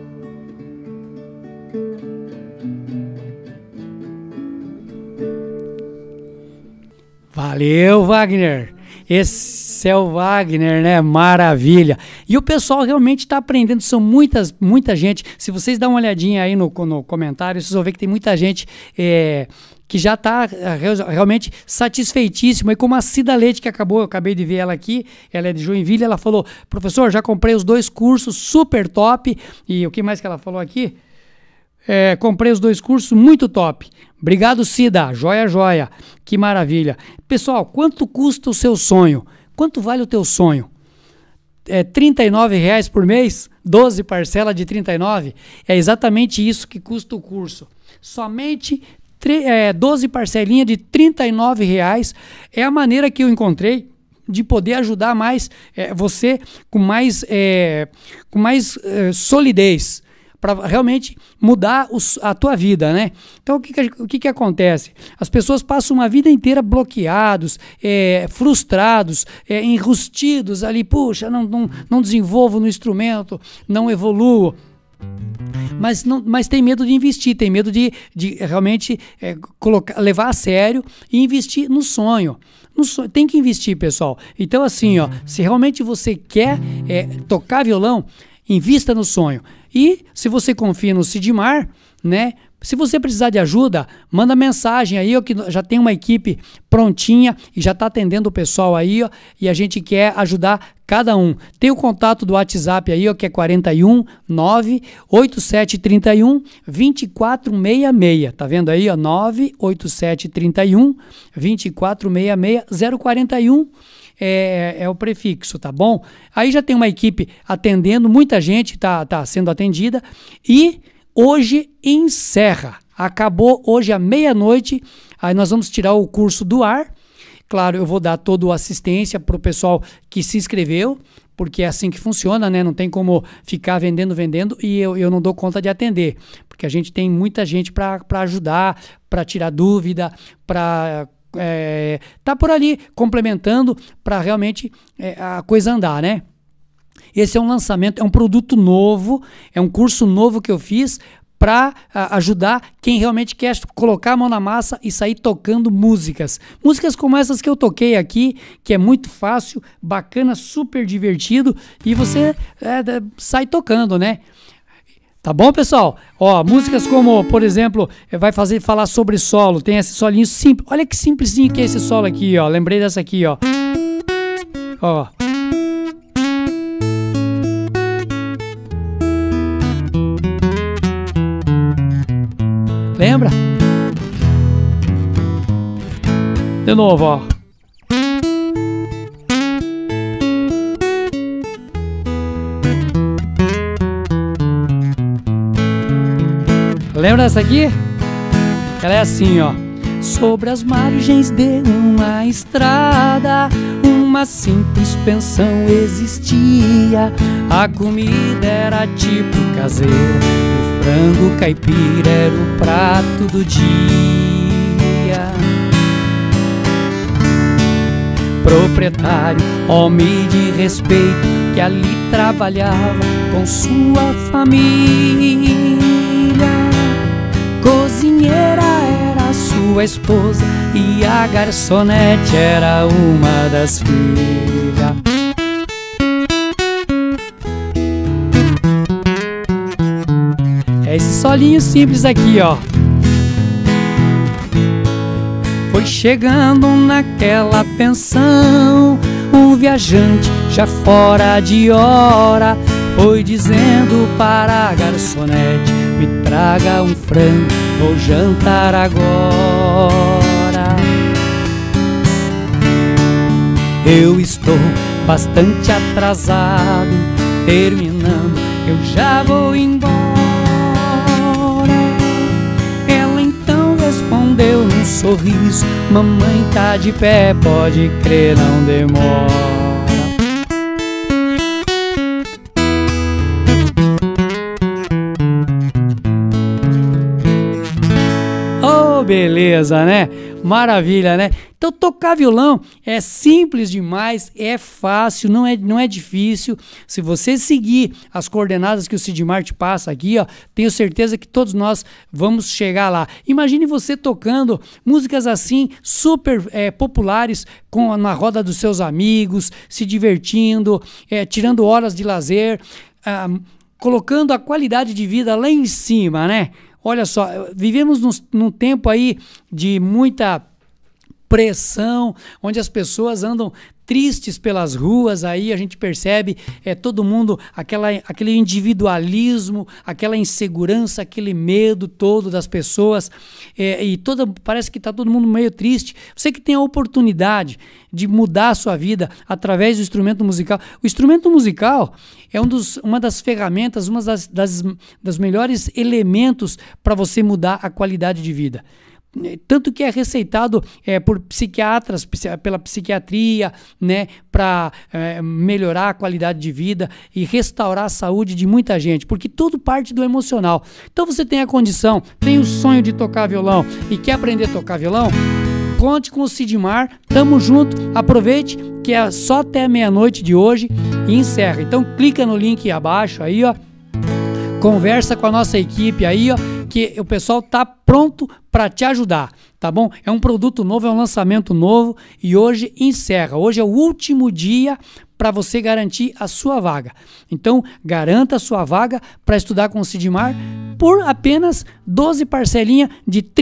Valeu, Wagner. Esse é o Wagner, né? Maravilha. E o pessoal realmente está aprendendo, são muita gente. Se vocês dão uma olhadinha aí no comentário, vocês vão ver que tem muita gente que já está realmente satisfeitíssima. E como a Cida Leite, que eu acabei de ver ela aqui, ela é de Joinville, ela falou: professor, já comprei os 2 cursos, super top. E o que mais que ela falou aqui? Comprei os 2 cursos, muito top. Obrigado, Cida. Joia, joia. Que maravilha. Pessoal, quanto custa o seu sonho? Quanto vale o teu sonho? R$39 por mês? 12 parcelas de 39? É exatamente isso que custa o curso. Somente 12 parcelinhas de R$39 é a maneira que eu encontrei de poder ajudar mais você com mais solidez, para realmente mudar a tua vida, né? Então, o que acontece? As pessoas passam uma vida inteira bloqueados, frustrados, enrustidos ali, puxa, não desenvolvo no instrumento, não evoluo. Mas tem medo de investir, tem medo de realmente levar a sério e investir no sonho. Tem que investir, pessoal. Então, assim, ó, se realmente você quer tocar violão, invista no sonho. E se você confia no Sidmar, né? Se você precisar de ajuda, manda mensagem aí, ó, que já tem uma equipe prontinha e já está atendendo o pessoal aí, ó, e a gente quer ajudar cada um. Tem o contato do WhatsApp aí, ó, que é 41 98731 2466. Tá vendo aí, ó? 98731 2466 041. É o prefixo, tá bom? Aí já tem uma equipe atendendo, muita gente tá sendo atendida e hoje encerra. Acabou hoje à meia-noite, aí nós vamos tirar o curso do ar. Claro, eu vou dar toda a assistência para o pessoal que se inscreveu, porque é assim que funciona, né? Não tem como ficar vendendo e eu não dou conta de atender, porque a gente tem muita gente para ajudar, para tirar dúvida, para tá por ali complementando para realmente a coisa andar, né? Esse é um lançamento, é um produto novo, é um curso novo que eu fiz para ajudar quem realmente quer colocar a mão na massa e sair tocando músicas como essas que eu toquei aqui, que é muito fácil, bacana, super divertido, e você sai tocando, né? Tá bom, pessoal? Ó, músicas como, por exemplo, vai falar sobre solo, tem esse solinho simples. Olha que simplesinho que é esse solo aqui, ó. Lembrei dessa aqui, ó. Ó. Lembra? De novo, ó. Lembra dessa aqui? Ela é assim, ó. Sobre as margens de uma estrada, uma simples pensão existia. A comida era tipo caseira, frango caipira era o prato do dia. Proprietário, homem de respeito, que ali trabalhava com sua família. Cozinheira era sua esposa e a garçonete era uma das filhas. É esse solinho simples aqui, ó. Foi chegando naquela pensão um viajante já fora de hora, foi dizendo para a garçonete: me traga um frango, vou jantar agora. Eu estou bastante atrasado, terminando, eu já vou embora. Ela então respondeu num sorriso: mamãe tá de pé, pode crer, não demora. Oh, beleza, né? Maravilha, né? Então tocar violão é simples demais, é fácil, não é difícil. Se você seguir as coordenadas que o Sidmar te passa aqui, ó, tenho certeza que todos nós vamos chegar lá. Imagine você tocando músicas assim, super populares, na roda dos seus amigos, se divertindo, tirando horas de lazer, colocando a qualidade de vida lá em cima, né? Olha só, vivemos num tempo aí de muita pressão, onde as pessoas andam tristes pelas ruas, aí a gente percebe todo mundo, aquele individualismo, aquela insegurança, aquele medo todo das pessoas, parece que está todo mundo meio triste. Você que tem a oportunidade de mudar a sua vida através do instrumento musical. O instrumento musical é uma das ferramentas, uma das melhores elementos para você mudar a qualidade de vida. Tanto que é receitado por psiquiatras, pela psiquiatria, né, para melhorar a qualidade de vida e restaurar a saúde de muita gente, porque tudo parte do emocional. Então você tem a condição, tem o sonho de tocar violão e quer aprender a tocar violão? Conte com o Sidmar, tamo junto, aproveite que é só até meia-noite de hoje e encerra. Então clica no link abaixo aí, ó, conversa com a nossa equipe aí, ó, que o pessoal tá pronto para te ajudar, tá bom? É um produto novo, é um lançamento novo e hoje encerra. Hoje é o último dia para você garantir a sua vaga. Então, garanta a sua vaga para estudar com o Sidmar por apenas 12 parcelinhas de R$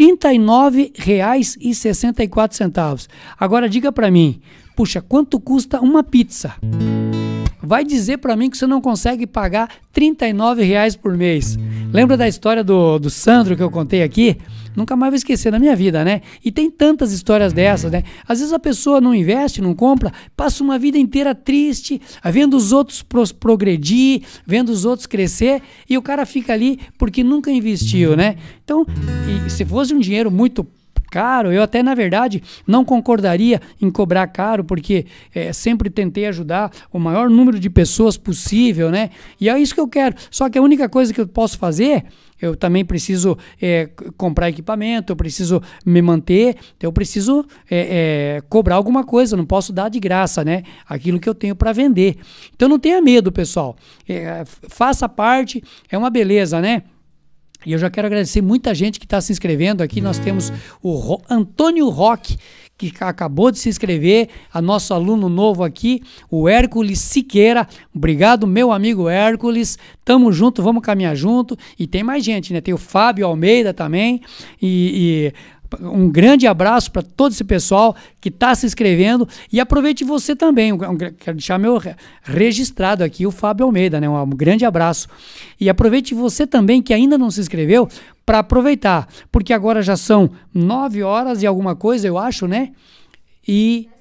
39,64. Agora diga para mim, puxa, quanto custa uma pizza? Vai dizer para mim que você não consegue pagar R$ 39 por mês. Lembra da história do Sandro que eu contei aqui? Nunca mais vou esquecer na minha vida, né? E tem tantas histórias dessas, né? Às vezes a pessoa não investe, não compra, passa uma vida inteira triste, vendo os outros progredir, vendo os outros crescer, e o cara fica ali porque nunca investiu, né? Então, se fosse um dinheiro muito caro, eu até, na verdade, não concordaria em cobrar caro, porque sempre tentei ajudar o maior número de pessoas possível, né? E é isso que eu quero. Só que a única coisa que eu posso fazer, eu também preciso comprar equipamento, eu preciso me manter, eu preciso cobrar alguma coisa, eu não posso dar de graça, né? Aquilo que eu tenho para vender. Então não tenha medo, pessoal. Faça parte, é uma beleza, né? E eu já quero agradecer muita gente que está se inscrevendo aqui. Nós temos o Antônio Roque, que acabou de se inscrever, a nosso aluno novo aqui, o Hércules Siqueira. Obrigado, meu amigo Hércules. Tamo junto, vamos caminhar junto. E tem mais gente, né? Tem o Fábio Almeida também. Um grande abraço para todo esse pessoal que está se inscrevendo e aproveite você também. Quero deixar meu registrado aqui, o Fábio Almeida, né? Um grande abraço. E aproveite você também que ainda não se inscreveu para aproveitar, porque agora já são 9 horas e alguma coisa, eu acho, né? E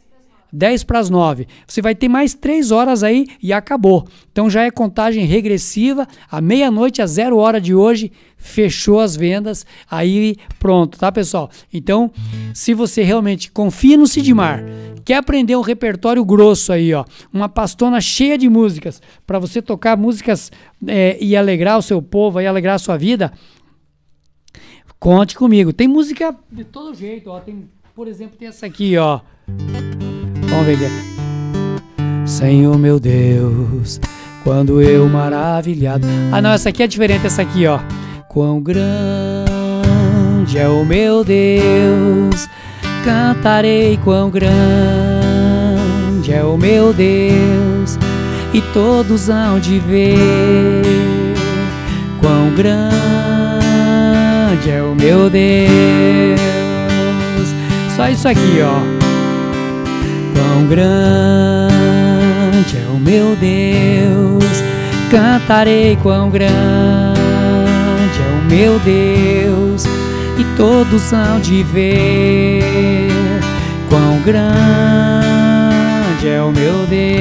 10 para as 9. Você vai ter mais 3 horas aí e acabou. Então já é contagem regressiva. À meia-noite, às 0 hora de hoje, fechou as vendas. Aí pronto, tá, pessoal? Então, se você realmente confia no Sidmar, quer aprender um repertório grosso aí, ó, uma pastona cheia de músicas, para você tocar músicas e alegrar o seu povo, e alegrar a sua vida, conte comigo. Tem música de todo jeito, ó. Tem, por exemplo, tem essa aqui, ó. Vamos ver aqui. Senhor meu Deus, quando eu maravilhado... Ah, não, essa aqui é diferente, essa aqui, ó. Quão grande é o meu Deus, cantarei quão grande é o meu Deus, e todos hão de ver quão grande é o meu Deus. Só isso aqui, ó. Quão grande é o meu Deus, cantarei quão grande é o meu Deus, e todos hão de ver quão grande é o meu Deus.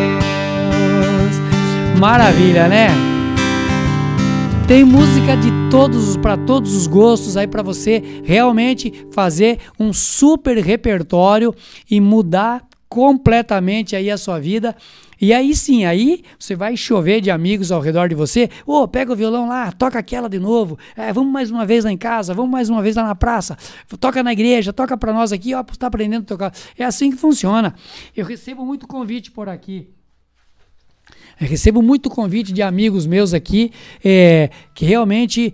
Maravilha, né? Tem música de todos, para todos os gostos aí, para você realmente fazer um super repertório e mudar completamente aí a sua vida. E aí sim, aí você vai chover de amigos ao redor de você. Ô, pega o violão lá, toca aquela de novo. Vamos mais uma vez lá em casa, vamos mais uma vez lá na praça. Toca na igreja, toca pra nós aqui, ó, tá aprendendo a tocar. É assim que funciona. Eu recebo muito convite por aqui. Eu recebo muito convite de amigos meus aqui que realmente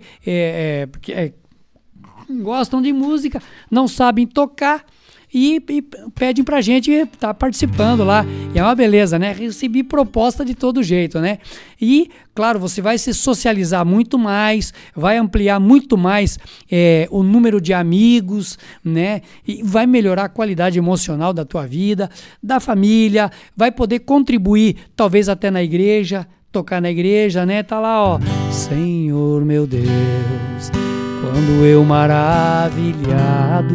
gostam de música, não sabem tocar e pedem pra gente estar participando lá. E é uma beleza, né? Recebi proposta de todo jeito, né? E, claro, você vai se socializar muito mais, vai ampliar muito mais o número de amigos, né? E vai melhorar a qualidade emocional da tua vida, da família, vai poder contribuir, talvez até na igreja, tocar na igreja, né? Tá lá, ó. Senhor meu Deus, quando eu maravilhado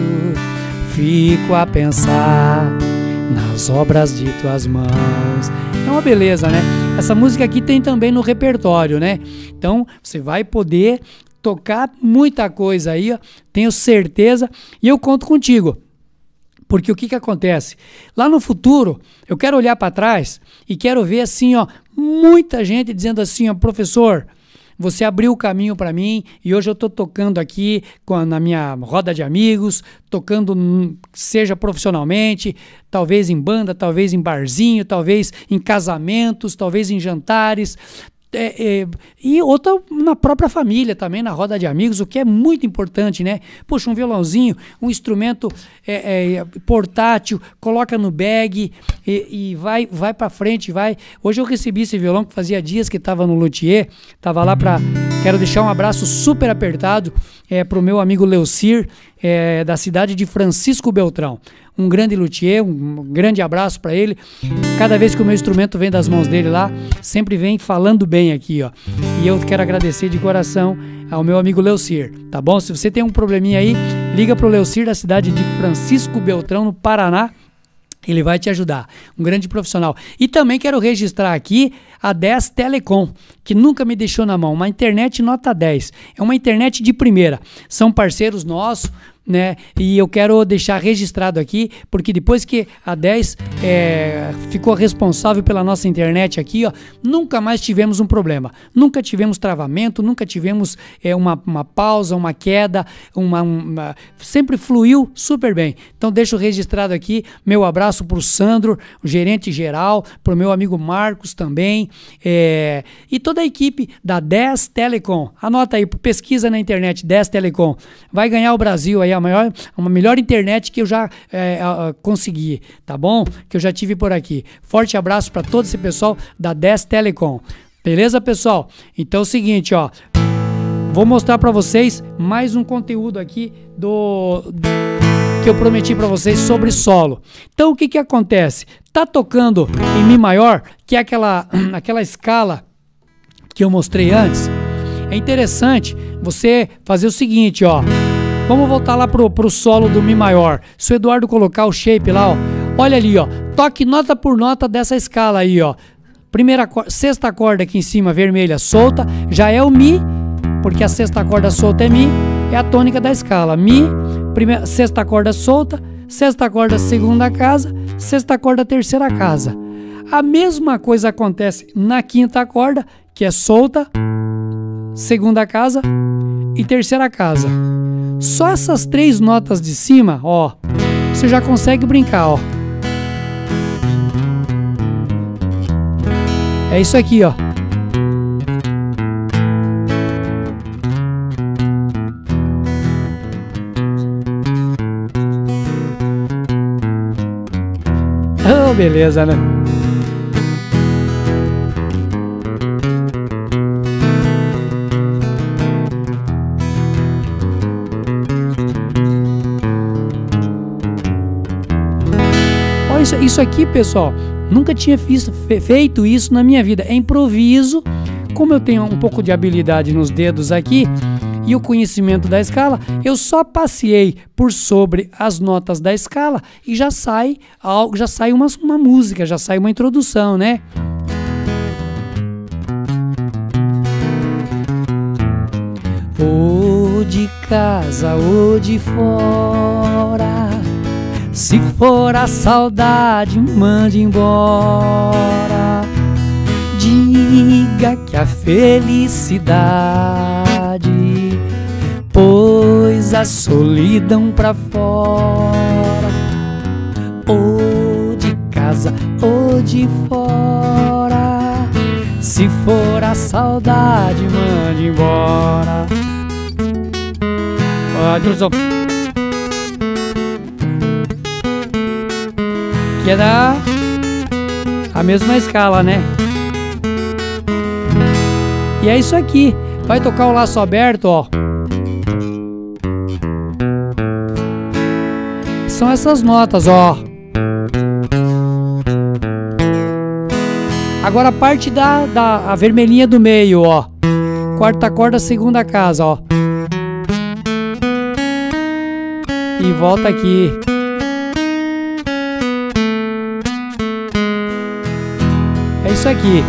fico a pensar nas obras de tuas mãos. É uma beleza, né? Essa música aqui tem também no repertório, né? Então, você vai poder tocar muita coisa aí, ó, tenho certeza, e eu conto contigo. Porque o que acontece? Lá no futuro, eu quero olhar para trás e quero ver assim, ó, muita gente dizendo assim, ó, professor, você abriu o caminho para mim e hoje eu estou tocando aqui na minha roda de amigos, tocando seja profissionalmente, talvez em banda, talvez em barzinho, talvez em casamentos, talvez em jantares, e outra na própria família também, na roda de amigos, o que é muito importante, né? Poxa, um violãozinho, um instrumento portátil, coloca no bag e vai para frente, vai. Hoje eu recebi esse violão que fazia dias que estava no luthier, estava lá quero deixar um abraço super apertado para o meu amigo Leucir, da cidade de Francisco Beltrão. Um grande luthier, um grande abraço para ele. Cada vez que o meu instrumento vem das mãos dele lá, sempre vem falando bem aqui, ó. E eu quero agradecer de coração ao meu amigo Leucir, tá bom? Se você tem um probleminha aí, liga pro Leucir da cidade de Francisco Beltrão, no Paraná. Ele vai te ajudar, um grande profissional. E também quero registrar aqui a 10 Telecom, que nunca me deixou na mão, uma internet nota 10, é uma internet de primeira, são parceiros nossos, né? E eu quero deixar registrado aqui, porque depois que a 10 ficou responsável pela nossa internet aqui, ó, nunca mais tivemos um problema, nunca tivemos travamento, nunca tivemos uma pausa, uma queda, sempre fluiu super bem. Então deixo registrado aqui meu abraço para o Sandro, o gerente geral, para o meu amigo Marcos também, e toda a equipe da 10 Telecom. Anota aí, pesquisa na internet, 10 Telecom, vai ganhar o Brasil aí, a melhor internet que eu já consegui, tá bom? Que eu já tive por aqui. Forte abraço para todo esse pessoal da 10 Telecom. Beleza, pessoal? Então é o seguinte, ó. Vou mostrar para vocês mais um conteúdo aqui que eu prometi para vocês sobre solo. Então o que acontece? Tá tocando em Mi maior, que é aquela escala que eu mostrei antes. É interessante você fazer o seguinte, ó. Vamos voltar lá pro solo do Mi maior. Se o Eduardo colocar o shape lá, ó, Olha ali, ó. Toque nota por nota dessa escala aí, ó. Sexta corda aqui em cima, vermelha, solta, já é o Mi, porque a sexta corda solta é Mi, é a tônica da escala. Mi, sexta corda solta, sexta corda segunda casa, sexta corda terceira casa. A mesma coisa acontece na quinta corda, que é solta, segunda casa e terceira casa. Só essas 3 notas de cima, ó, você já consegue brincar, ó. É isso aqui, ó. Oh, beleza, né? Olha isso aqui, pessoal. Nunca tinha feito isso na minha vida. É improviso. Como eu tenho um pouco de habilidade nos dedos aqui e o conhecimento da escala, eu só passei por sobre as notas da escala e já sai uma música, já sai uma introdução, né? Ou de casa ou de fora, se for a saudade, mande embora. Diga que a felicidade pôs a solidão pra fora. Ou de casa ou de fora, se for a saudade, mande embora. Introdução. Que é a mesma escala, né? E é isso aqui. Vai tocar o laço aberto, ó. São essas notas, ó. Agora a parte a vermelhinha do meio, ó. Quarta corda, segunda casa, ó. E volta aqui. É isso aqui.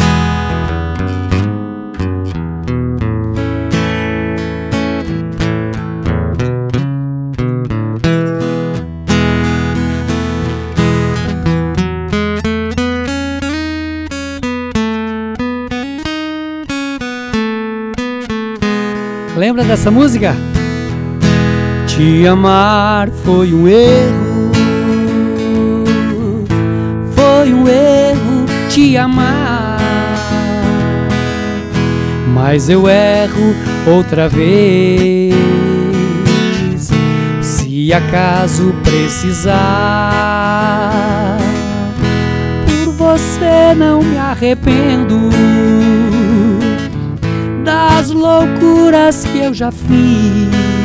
Lembra dessa música? Te amar foi um erro, foi um erro te amar, mas eu erro outra vez. Se acaso precisar, por você não me arrependo das loucuras que eu já fiz.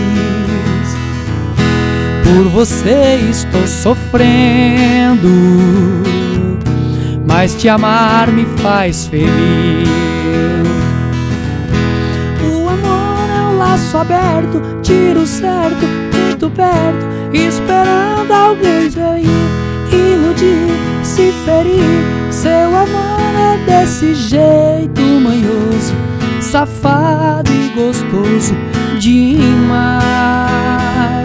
Por você estou sofrendo, mas te amar me faz feliz. O amor é um laço aberto, tiro certo, muito perto, esperando alguém sair, iludir, se ferir. Seu amor é desse jeito manhoso, safado e gostoso demais.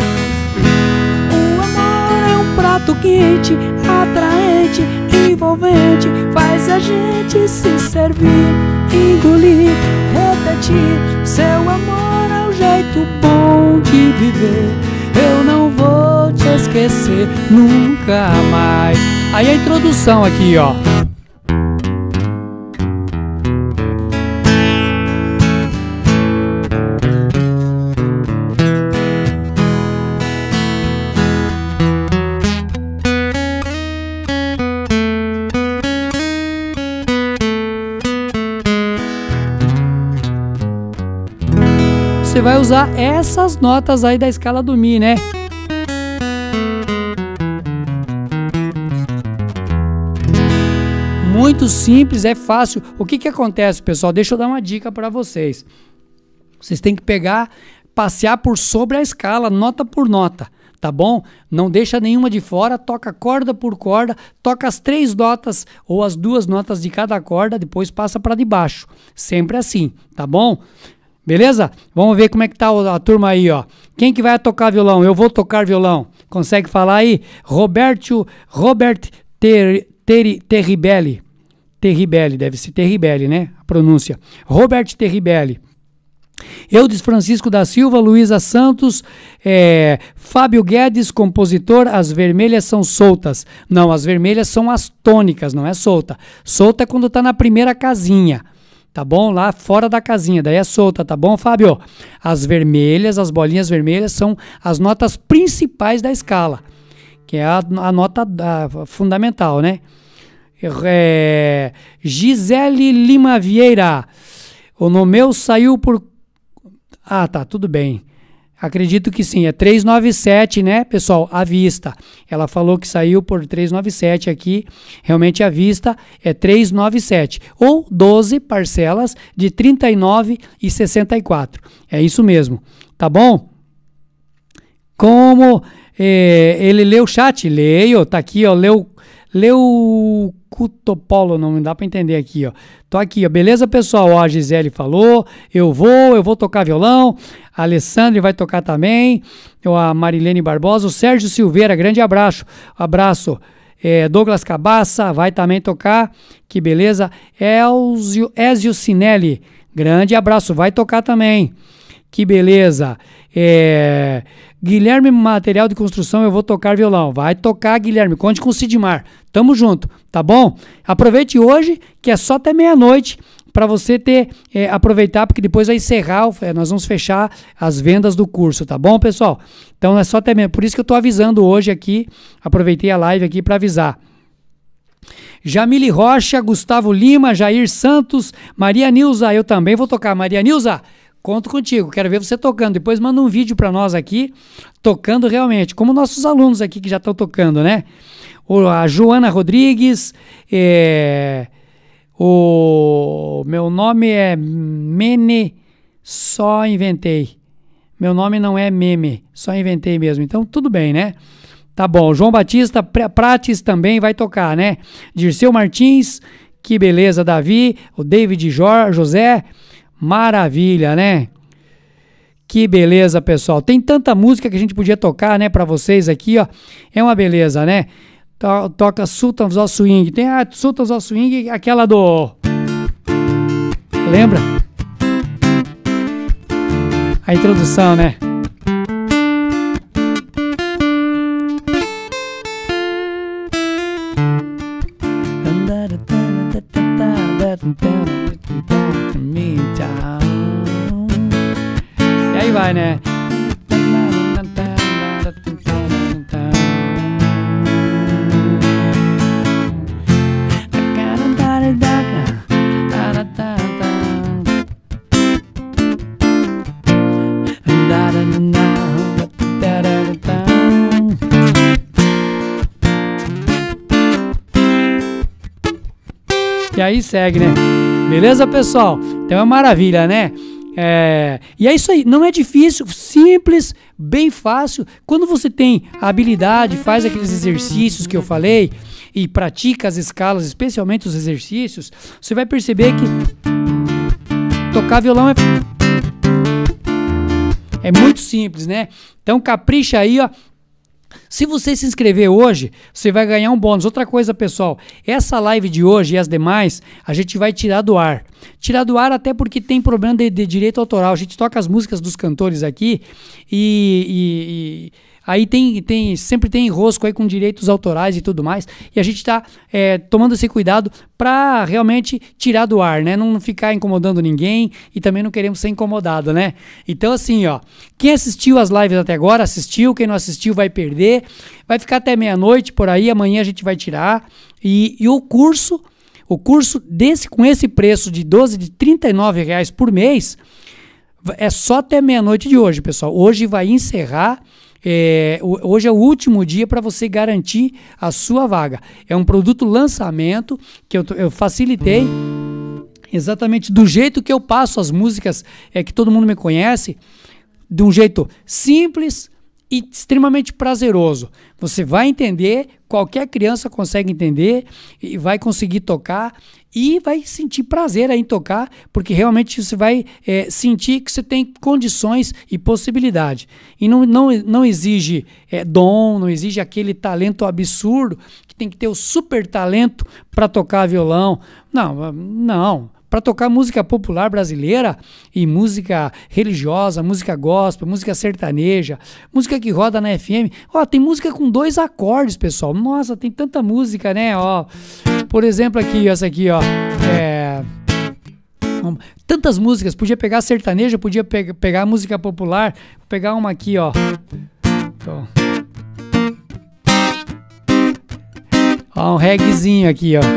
Prato quente, atraente, envolvente, faz a gente se servir, engolir, repetir. Seu amor é um jeito bom de viver, eu não vou te esquecer nunca mais. Aí a introdução aqui, ó. Você vai usar essas notas aí da escala do Mi, né? Muito simples, é fácil. O que acontece, pessoal? Deixa eu dar uma dica para vocês. Vocês têm que pegar, passear por sobre a escala, nota por nota. tá bom? Não deixa nenhuma de fora, toca corda por corda, toca as 3 notas ou as 2 notas de cada corda, depois passa para de baixo. Sempre assim, tá bom? Beleza? Vamos ver como é que tá a turma aí, ó. Quem que vai tocar violão? Eu vou tocar violão. Consegue falar aí? Robert Terribelli. Terribelli, deve ser Terribelli, né? A pronúncia. Robert Terribelli. Eudes Francisco da Silva, Luísa Santos, Fábio Guedes, compositor, as vermelhas são soltas. Não, as vermelhas são as tônicas, não é solta. Solta é quando tá na primeira casinha, tá bom? Lá fora da casinha, daí é solta, tá bom, Fábio? As vermelhas, as bolinhas vermelhas são as notas principais da escala, que é a nota fundamental, né? Gisele Lima Vieira, o meu saiu por... Ah, tá, tudo bem. Acredito que sim, é 397, né, pessoal, à vista. Ela falou que saiu por 397 aqui, realmente à vista é 397. Ou 12 parcelas de R$ 39,64. É isso mesmo, tá bom? Como ele leu o chat? Leio, tá aqui, ó, leu Cutopolo, não dá pra entender aqui, ó. Tô aqui, ó, beleza, pessoal? Ó, a Gisele falou, eu vou tocar violão, a Alessandra vai tocar também, a Marilene Barbosa, o Sérgio Silveira, grande abraço, Douglas Cabaça vai também tocar, que beleza, Ézio Sinelli, grande abraço, vai tocar também, que beleza, Guilherme Material de Construção, eu vou tocar violão. Vai tocar, Guilherme. Conte com o Sidmar. Tamo junto, tá bom? Aproveite hoje, que é só até meia-noite, para você aproveitar, porque depois vai encerrar, nós vamos fechar as vendas do curso, tá bom, pessoal? Então é só até meia. Por isso que eu tô avisando hoje aqui, aproveitei a live aqui para avisar. Jamile Rocha, Gustavo Lima, Jair Santos, Maria Nilza, eu também vou tocar. Maria Nilza, conto contigo, quero ver você tocando. Depois manda um vídeo para nós aqui, tocando realmente, como nossos alunos aqui que já estão tocando, né? A Joana Rodrigues, o meu nome é Mene, só inventei. Meu nome não é Meme, só inventei mesmo. Então tudo bem, né? Tá bom, João Batista Prates também vai tocar, né? Dirceu Martins, que beleza, Davi, o David José, maravilha, né? Que beleza, pessoal. Tem tanta música que a gente podia tocar, né, pra vocês aqui, ó. É uma beleza, né? Toca Sultans of Swing. Tem a Sultans of Swing, aquela do... Lembra? A introdução, né? E aí vai, né? E aí segue, né? Beleza, pessoal? Então é maravilha, né? E é isso aí, não é difícil, simples, bem fácil. Quando você tem a habilidade, faz aqueles exercícios que eu falei e pratica as escalas, especialmente os exercícios, você vai perceber que tocar violão é muito simples, né? Então capricha aí, ó. Se você se inscrever hoje, você vai ganhar um bônus. Outra coisa, pessoal, essa live de hoje e as demais, a gente vai tirar do ar. Tirar do ar até porque tem problema de direito autoral. A gente toca as músicas dos cantores aqui e aí sempre tem enrosco aí com direitos autorais e tudo mais. E a gente está tomando esse cuidado para realmente tirar do ar, né? Não ficar incomodando ninguém e também não queremos ser incomodado, né? Então assim, ó, quem assistiu as lives até agora, assistiu. Quem não assistiu vai perder. Vai ficar até meia-noite por aí. Amanhã a gente vai tirar. E o curso com esse preço de R$ 39,00 por mês é só até meia-noite de hoje, pessoal. Hoje vai encerrar. Hoje é o último dia para você garantir a sua vaga. É um produto lançamento que eu facilitei exatamente do jeito que eu passo as músicas que todo mundo me conhece, de um jeito simples e extremamente prazeroso. Você vai entender, qualquer criança consegue entender e vai conseguir tocar e vai sentir prazer em tocar, porque realmente você vai sentir que você tem condições e possibilidade. E não exige dom, não exige aquele talento absurdo, que tem que ter o super talento para tocar violão. Não. Para tocar música popular brasileira e música religiosa, música gospel, música sertaneja, música que roda na FM. Ó, tem música com 2 acordes, pessoal. Nossa, tem tanta música, né? Ó, por exemplo, aqui, essa aqui, ó. Tantas músicas. Podia pegar sertaneja, podia pegar música popular. Vou pegar uma aqui, ó. Ó, um reggaezinho aqui, ó.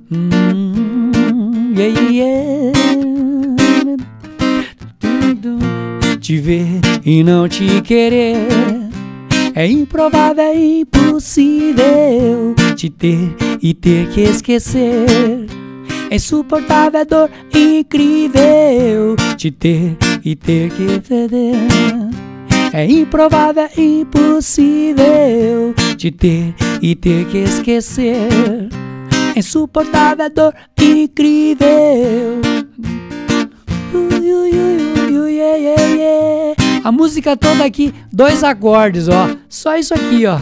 Te ver e não te querer é improvável, é impossível. Te ter e ter que esquecer é insuportável, é dor incrível. Te ter e ter que perder é improvável, é impossível. Te ter e ter que esquecer é insuportável, é dor incrível. A música toda aqui, 2 acordes, ó. Só isso aqui, ó.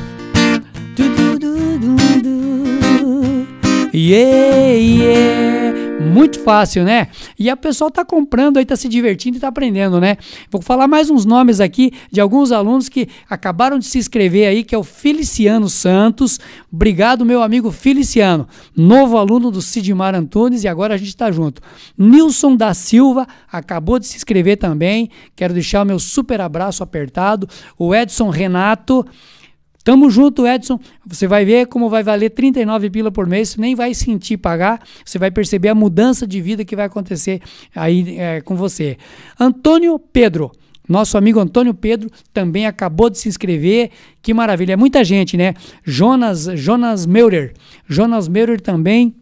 Muito fácil, né? E a pessoa tá comprando aí, tá se divertindo e tá aprendendo, né? Vou falar mais uns nomes aqui de alguns alunos que acabaram de se inscrever aí, que é o Feliciano Santos. Obrigado, meu amigo Feliciano. Novo aluno do Sidmar Antunes e agora a gente tá junto. Nilson da Silva acabou de se inscrever também. Quero deixar o meu super abraço apertado. O Edson Renato. Tamo junto, Edson. Você vai ver como vai valer 39 pila por mês. Você nem vai sentir pagar. Você vai perceber a mudança de vida que vai acontecer aí com você. Antônio Pedro. Nosso amigo Antônio Pedro também acabou de se inscrever. Que maravilha. É muita gente, né? Jonas Meurer. Jonas Meurer também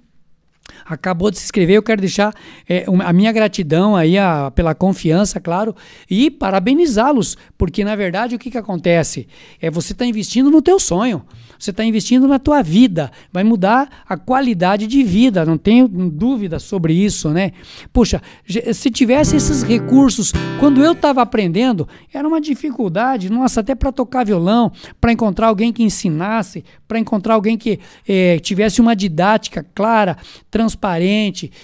acabou de se inscrever. Eu quero deixar a minha gratidão aí pela confiança, claro, e parabenizá-los, porque na verdade o que acontece? Você está investindo no teu sonho, você está investindo na tua vida, vai mudar a qualidade de vida, não tenho dúvida sobre isso, né? Puxa, se tivesse esses recursos, quando eu estava aprendendo, era uma dificuldade, nossa, até para tocar violão, para encontrar alguém que ensinasse, para encontrar alguém que tivesse uma didática clara, transparente,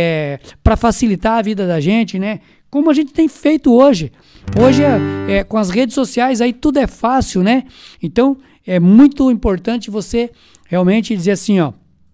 para facilitar a vida da gente, né? Como a gente tem feito hoje. Hoje, com as redes sociais, aí tudo é fácil, né? Então, é muito importante você realmente dizer assim, ó,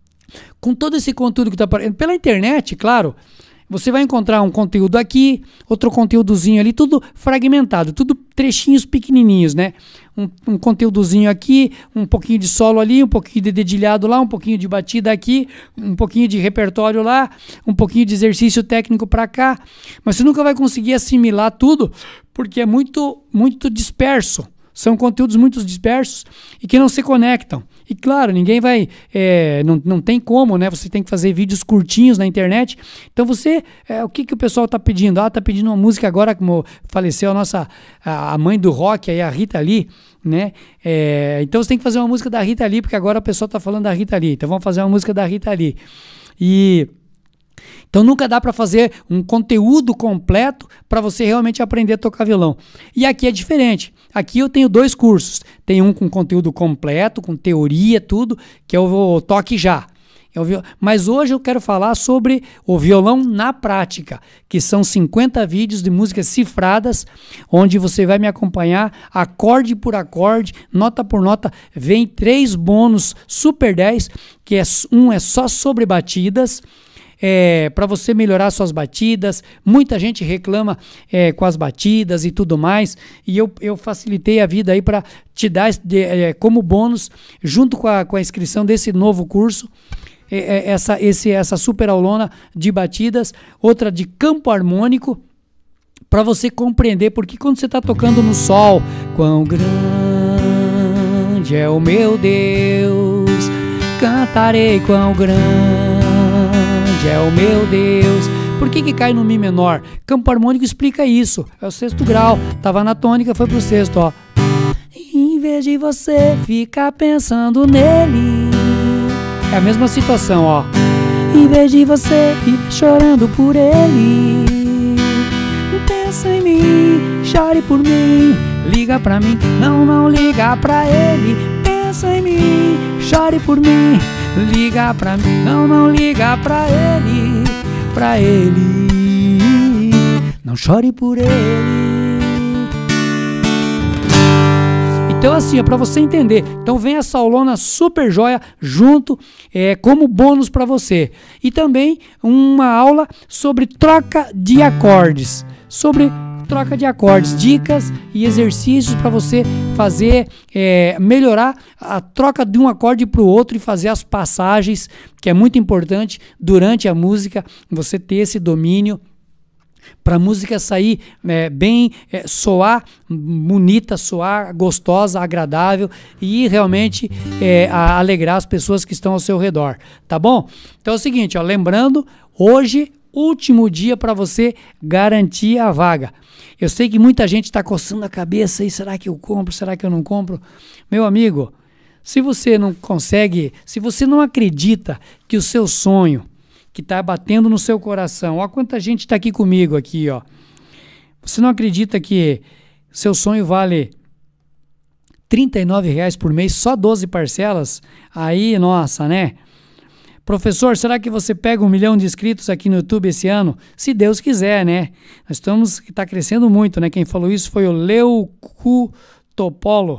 com todo esse conteúdo que está pela internet, claro, você vai encontrar um conteúdo aqui, outro conteúdozinho ali, tudo fragmentado, tudo trechinhos pequenininhos, né? Um conteúdozinho aqui, um pouquinho de solo ali, um pouquinho de dedilhado lá, um pouquinho de batida aqui, um pouquinho de repertório lá, um pouquinho de exercício técnico para cá. Mas você nunca vai conseguir assimilar tudo, porque é muito, muito disperso. São conteúdos muito dispersos e que não se conectam. E claro, ninguém vai... não tem como, né? Você tem que fazer vídeos curtinhos na internet. Então você... o que o pessoal está pedindo? Está pedindo uma música agora, como faleceu a mãe do rock, aí, a Rita Lee, né? Então você tem que fazer uma música da Rita Lee, porque agora o pessoal está falando da Rita Lee. Então vamos fazer uma música da Rita Lee. Então nunca dá para fazer um conteúdo completo para você realmente aprender a tocar violão. E aqui é diferente. Aqui eu tenho 2 cursos. Tem um com conteúdo completo, com teoria, tudo, que é o Toque Já. Mas hoje eu quero falar sobre o violão na prática, que são 50 vídeos de músicas cifradas, onde você vai me acompanhar acorde por acorde, nota por nota. Vem 3 bônus super 10, que um é só sobre batidas, para você melhorar suas batidas. Muita gente reclama com as batidas e tudo mais, e eu facilitei a vida aí para te dar como bônus, junto com a inscrição desse novo curso, essa super aulona de batidas, outra de campo harmônico, para você compreender, porque quando você está tocando no sol, quão grande é o meu Deus, cantarei quão grande é o meu Deus. Por que cai no Mi menor? Campo harmônico explica isso. É o 6º grau. Tava na tônica, foi pro 6º, ó. vez de você ficar pensando nele. É a mesma situação, ó. Em vez de você ir chorando por ele, pensa em mim, chore por mim, liga pra mim, não liga pra ele. Pensa em mim, chore por mim, liga pra mim, não liga pra ele, pra ele, não chore por ele. Então assim, é pra você entender. Então vem essa aulona super joia junto, como bônus pra você. E também uma aula sobre troca de acordes. Sobre troca de acordes, dicas e exercícios para você fazer, melhorar a troca de um acorde para o outro e fazer as passagens, que é muito importante durante a música, você ter esse domínio para a música sair bem, soar bonita, soar gostosa, agradável e realmente alegrar as pessoas que estão ao seu redor, tá bom? Então é o seguinte, ó, lembrando, hoje, último dia para você garantir a vaga. Eu sei que muita gente está coçando a cabeça aí, será que eu compro, será que eu não compro? Meu amigo, se você não consegue, se você não acredita que o seu sonho, que está batendo no seu coração, ó quanta gente está aqui comigo aqui, ó. Você não acredita que seu sonho vale R$39 por mês, só 12 parcelas? Aí, nossa, né? Professor, será que você pega 1 milhão de inscritos aqui no YouTube esse ano? Se Deus quiser, né? Nós está crescendo muito, né? Quem falou isso foi o Leucutopolo.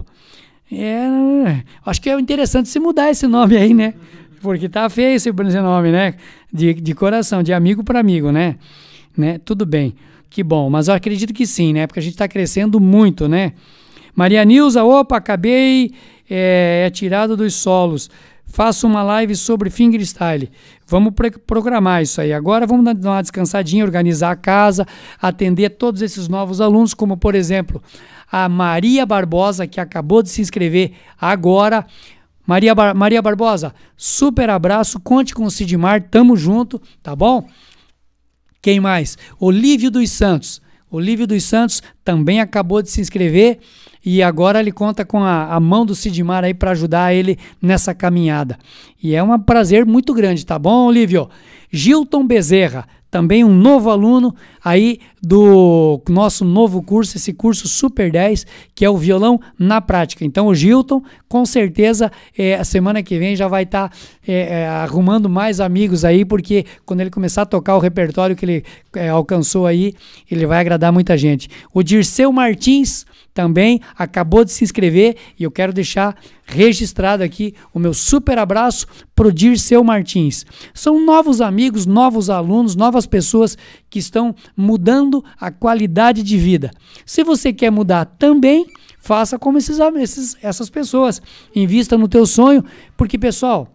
Acho que é interessante se mudar esse nome aí, né? Porque tá feio esse nome, né? De coração, de amigo para amigo, né? Tudo bem, que bom. Mas eu acredito que sim, né? Porque a gente está crescendo muito, né? Maria Nilza, opa, acabei tirado dos solos. Faço uma live sobre fingerstyle. Vamos programar isso aí. Agora vamos dar uma descansadinha, organizar a casa, atender todos esses novos alunos, como por exemplo, a Maria Barbosa, que acabou de se inscrever agora. Maria Barbosa, super abraço, conte com o Sidmar, tamo junto, tá bom? Quem mais? Olívio dos Santos. Olívio dos Santos também acabou de se inscrever e agora ele conta com a mão do Sidmar aí para ajudar ele nessa caminhada. E é um prazer muito grande, tá bom, Olívio? Gilton Bezerra, também um novo aluno aí do nosso novo curso, esse curso Super 10, que é o violão na prática. Então o Gilton, com certeza, a semana que vem já vai estar arrumando mais amigos aí, porque quando ele começar a tocar o repertório que ele alcançou aí, ele vai agradar muita gente. O Dirceu Martins também acabou de se inscrever e eu quero deixar registrado aqui o meu super abraço pro Dirceu Martins. São novos amigos, novos alunos, novas pessoas que estão mudando a qualidade de vida. Se você quer mudar também, faça como essas pessoas. Invista no teu sonho, porque, pessoal,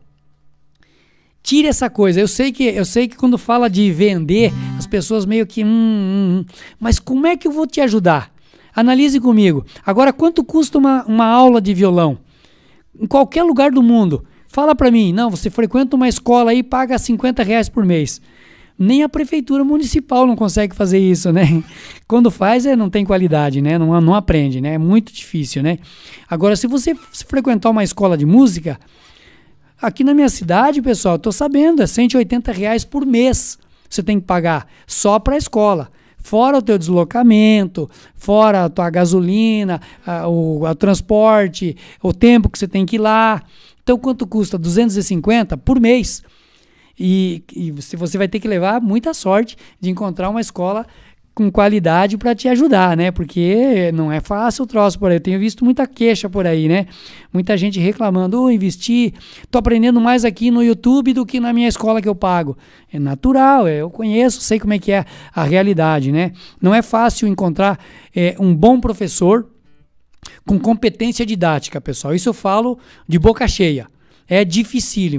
tire essa coisa. Eu sei que quando fala de vender, as pessoas meio que mas como é que eu vou te ajudar? Analise comigo. Agora, quanto custa uma aula de violão? Em qualquer lugar do mundo. Fala pra mim. Não, você frequenta uma escola aí e paga R$50 por mês. Nem a prefeitura municipal não consegue fazer isso, né? Quando faz, não tem qualidade, né? Não aprende, né? É muito difícil, né? Agora, se você frequentar uma escola de música, aqui na minha cidade, pessoal, eu tô sabendo, é R$180 por mês você tem que pagar só pra escola. Fora o teu deslocamento, fora a tua gasolina, o transporte, o tempo que você tem que ir lá. Então, quanto custa? R$250 por mês. E você vai ter que levar muita sorte de encontrar uma escola com qualidade para te ajudar, né? Porque não é fácil o troço por aí. Eu tenho visto muita queixa por aí, né? Muita gente reclamando, investi, tô aprendendo mais aqui no YouTube do que na minha escola que eu pago. É natural, eu conheço, sei como é que é a realidade, né? Não é fácil encontrar um bom professor com competência didática, pessoal. Isso eu falo de boca cheia. É dificílimo.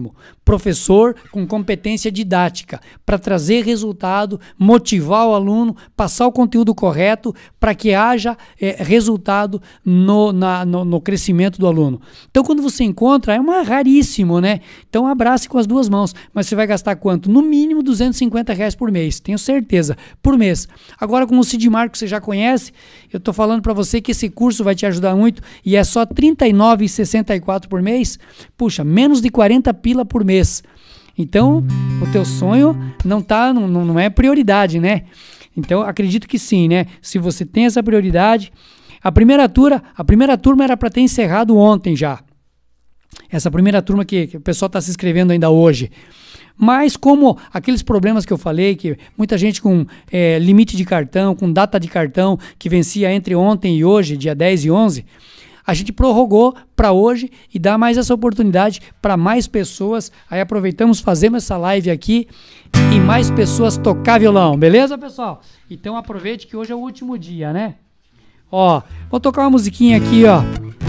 professor com competência didática, para trazer resultado, motivar o aluno, passar o conteúdo correto para que haja resultado no crescimento do aluno. Então, quando você encontra, é raríssimo, né? Então, abrace com as duas mãos, mas você vai gastar quanto? No mínimo R$250 por mês, tenho certeza, por mês. Agora, com o Sidmar, que você já conhece, eu estou falando para você que esse curso vai te ajudar muito e é só R$ 39,64 por mês. Puxa, menos de 40 pila por mês. Então, o teu sonho não é prioridade, né? Então, acredito que sim, né? Se você tem essa prioridade, a primeira turma era para ter encerrado ontem já. Essa primeira turma que o pessoal está se inscrevendo ainda hoje. Mas como aqueles problemas que eu falei, que muita gente com limite de cartão, com data de cartão, que vencia entre ontem e hoje, dia 10 e 11, a gente prorrogou para hoje e dá mais essa oportunidade para mais pessoas. Aí aproveitamos, fazemos essa live aqui e mais pessoas tocar violão. Beleza, pessoal? Então aproveite que hoje é o último dia, né? Ó, vou tocar uma musiquinha aqui, ó.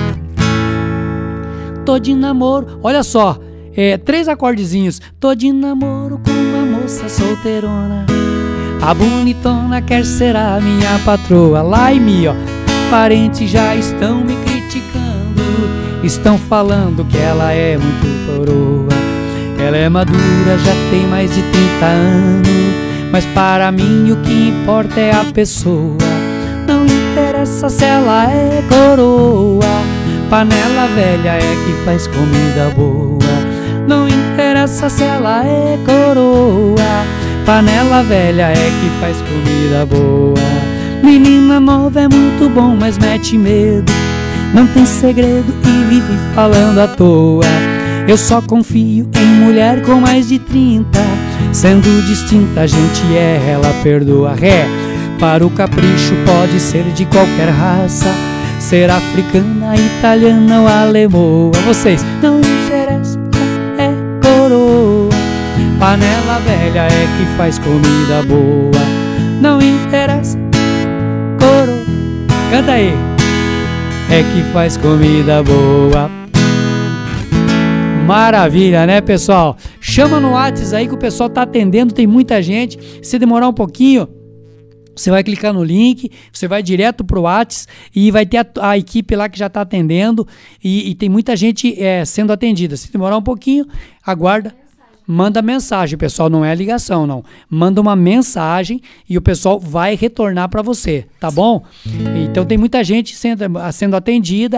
Tô de namoro, olha só, 3 acordezinhos. Tô de namoro com uma moça solteirona, a bonitona quer ser a minha patroa. Lá em mim, ó, parentes já estão me criticando, estão falando que ela é muito coroa. Ela é madura, já tem mais de 30 anos, mas para mim o que importa é a pessoa. Não interessa se ela é coroa, panela velha é que faz comida boa. Não interessa se ela é coroa, panela velha é que faz comida boa. Menina nova é muito bom, mas mete medo, não tem segredo e vive falando à toa. Eu só confio em mulher com mais de 30, sendo distinta a gente ela perdoa. Ré, para o capricho pode ser de qualquer raça, ser africana, italiana ou alemoa. Vocês, não interessa, é coroa, panela velha é que faz comida boa. Não interessa, coroa, canta aí, é que faz comida boa. Maravilha, né, pessoal? Chama no WhatsApp aí que o pessoal tá atendendo, tem muita gente. Se demorar um pouquinho, você vai clicar no link, você vai direto pro WhatsApp e vai ter a equipe lá que já está atendendo e tem muita gente sendo atendida. Se demorar um pouquinho, aguarda. Manda mensagem, pessoal, não é ligação, não. Manda uma mensagem e o pessoal vai retornar para você, tá bom? Então tem muita gente sendo atendida,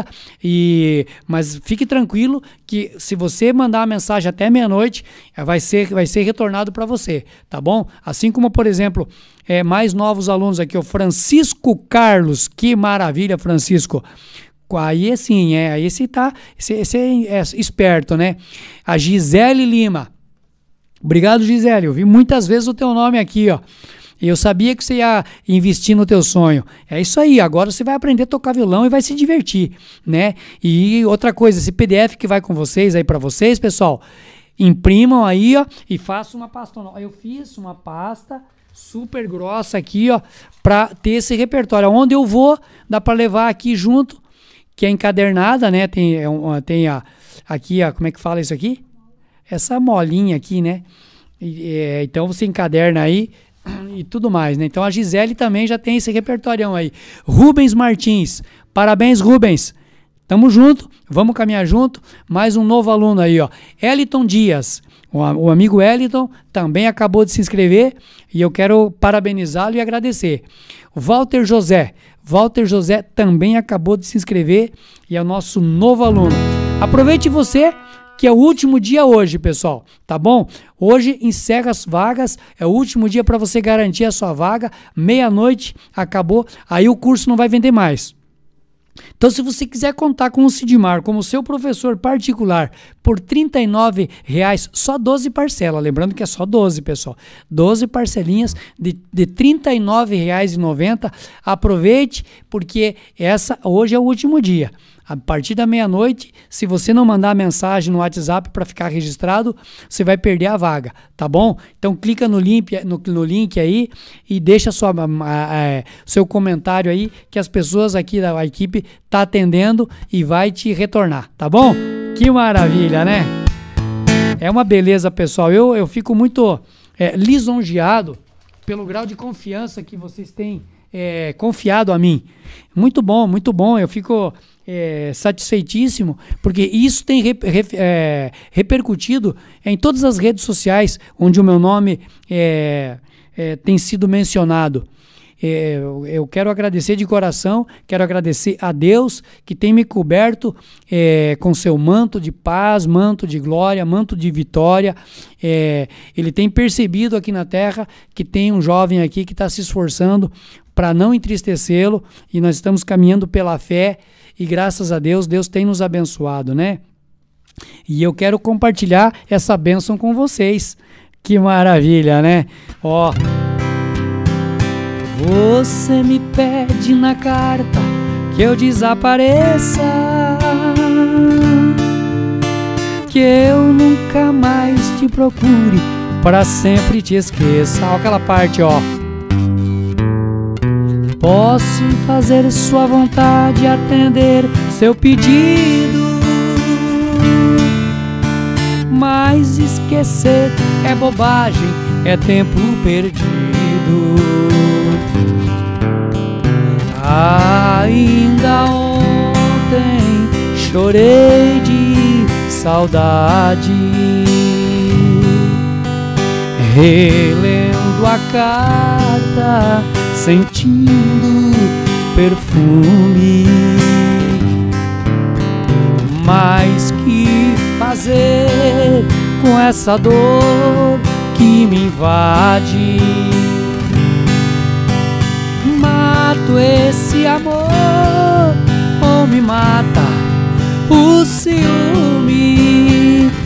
mas fique tranquilo que se você mandar uma mensagem até meia-noite, vai ser retornado para você, tá bom? Assim como, por exemplo, mais novos alunos aqui, o Francisco Carlos, que maravilha, Francisco. Aí assim, esse é esperto, né? A Gisele Lima. Obrigado, Gisele. Eu vi muitas vezes o teu nome aqui, ó. Eu sabia que você ia investir no teu sonho. É isso aí. Agora você vai aprender a tocar violão e vai se divertir, né? E outra coisa, esse PDF que vai com vocês aí para vocês, pessoal, imprimam aí, ó, e façam uma pasta. Eu fiz uma pasta super grossa aqui, ó, para ter esse repertório. Onde eu vou, dá para levar aqui junto, que é encadernada, né? Tem aqui, ó, como é que fala isso aqui? Essa molinha aqui, né? Então você encaderna aí e tudo mais, né? Então a Gisele também já tem esse repertório aí. Rubens Martins, parabéns, Rubens. Tamo junto, vamos caminhar junto. Mais um novo aluno aí, ó. Eliton Dias, o amigo Eliton também acabou de se inscrever e eu quero parabenizá-lo e agradecer. Walter José também acabou de se inscrever e é o nosso novo aluno. Aproveite você, que é o último dia hoje, pessoal, tá bom? Hoje encerra as vagas, é o último dia para você garantir a sua vaga, meia-noite, acabou, aí o curso não vai vender mais. Então, se você quiser contar com o Sidmar como seu professor particular por R$ 39,00, só 12 parcelas, lembrando que é só 12, pessoal, 12 parcelinhas de R$ 39,90, aproveite, porque hoje é o último dia. A partir da meia-noite, se você não mandar a mensagem no WhatsApp para ficar registrado, você vai perder a vaga, tá bom? Então clica no link aí e deixa seu comentário aí, que as pessoas aqui da equipe tá atendendo e vai te retornar, tá bom? Que maravilha, né? É uma beleza, pessoal. Eu fico muito lisonjeado pelo grau de confiança que vocês têm confiado a mim. Muito bom, muito bom. Eu fico satisfeitíssimo, porque isso tem repercutido em todas as redes sociais onde o meu nome tem sido mencionado. Eu quero agradecer de coração, quero agradecer a Deus que tem me coberto com seu manto de paz, manto de glória, manto de vitória. Ele tem percebido aqui na terra que tem um jovem aqui que está se esforçando para não entristecê-lo, e nós estamos caminhando pela fé, e graças a Deus, Deus tem nos abençoado, né? E eu quero compartilhar essa bênção com vocês. Que maravilha, né? Ó, você me pede na carta que eu desapareça, que eu nunca mais te procure, para sempre te esqueça. Olha aquela parte, ó. Posso fazer sua vontade, atender seu pedido, mas esquecer é bobagem, é tempo perdido. Ainda ontem chorei de saudade, relendo a carta, sentindo perfume. Mas que fazer com essa dor que me invade? Mato esse amor ou me mata o ciúme?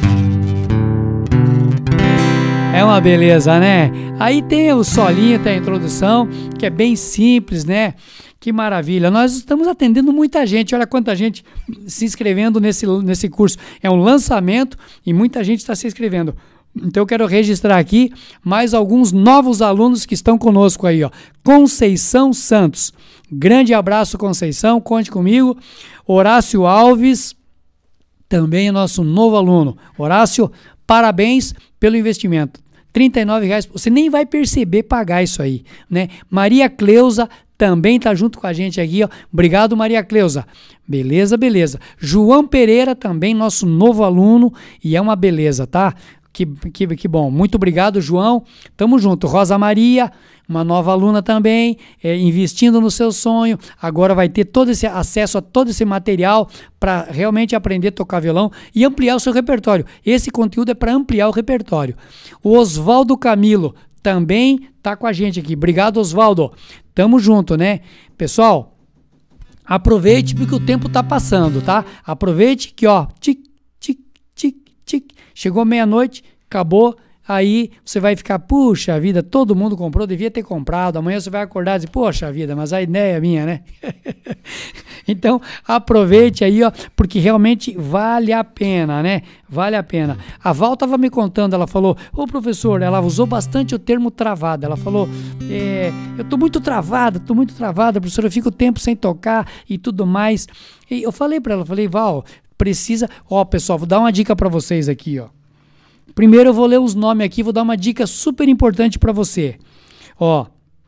É uma beleza, né? Aí tem o solinho, tem a introdução, que é bem simples, né? Que maravilha. Nós estamos atendendo muita gente. Olha quanta gente se inscrevendo nesse curso. É um lançamento e muita gente está se inscrevendo. Então eu quero registrar aqui mais alguns novos alunos que estão conosco aí, ó. Conceição Santos. Grande abraço, Conceição. Conte comigo. Horácio Alves, também é nosso novo aluno. Horácio, parabéns pelo investimento. R$39, você nem vai perceber pagar isso aí, né? Maria Cleusa também está junto com a gente aqui, ó. Obrigado, Maria Cleusa. Beleza, beleza. João Pereira também, nosso novo aluno, e é uma beleza, tá? Que bom. Muito obrigado, João. Tamo junto. Rosa Maria, uma nova aluna também, investindo no seu sonho. Agora vai ter todo esse acesso a todo esse material para realmente aprender a tocar violão e ampliar o seu repertório. Esse conteúdo é para ampliar o repertório. O Oswaldo Camilo também tá com a gente aqui. Obrigado, Oswaldo. Tamo junto, né? Pessoal, aproveite porque o tempo tá passando, tá? Aproveite que, ó, tic, tic, tic, tic. Chegou meia-noite, acabou, aí você vai ficar, puxa vida, todo mundo comprou, devia ter comprado. Amanhã você vai acordar e dizer, poxa vida, mas a ideia é minha, né? Então, aproveite aí, ó, porque realmente vale a pena, né? Vale a pena. A Val estava me contando, ela falou, ô professor, ela usou bastante o termo travada. Ela falou, eu tô muito travada, professor, eu fico tempo sem tocar e tudo mais. E eu falei para ela, Val, precisa... Ó, pessoal, vou dar uma dica para vocês aqui, ó. Primeiro eu vou ler os nomes aqui, vou dar uma dica super importante para você. Ó,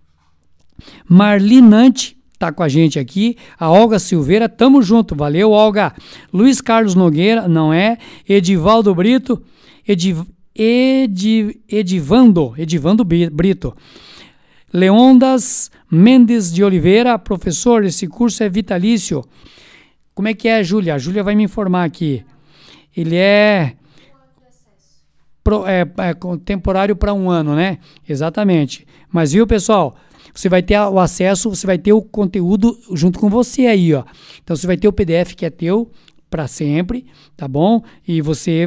Marlinante tá com a gente aqui, a Olga Silveira, tamo junto, valeu, Olga. Luiz Carlos Nogueira, não é, Edivaldo Brito, Edivando Brito. Leondas Mendes de Oliveira, professor, esse curso é vitalício. Como é que é, Júlia? A Júlia vai me informar aqui. Ele é temporário para 1 ano, né? Exatamente. Mas viu, pessoal? Você vai ter o acesso, você vai ter o conteúdo junto com você aí, ó. Então você vai ter o PDF que é teu para sempre, tá bom? E você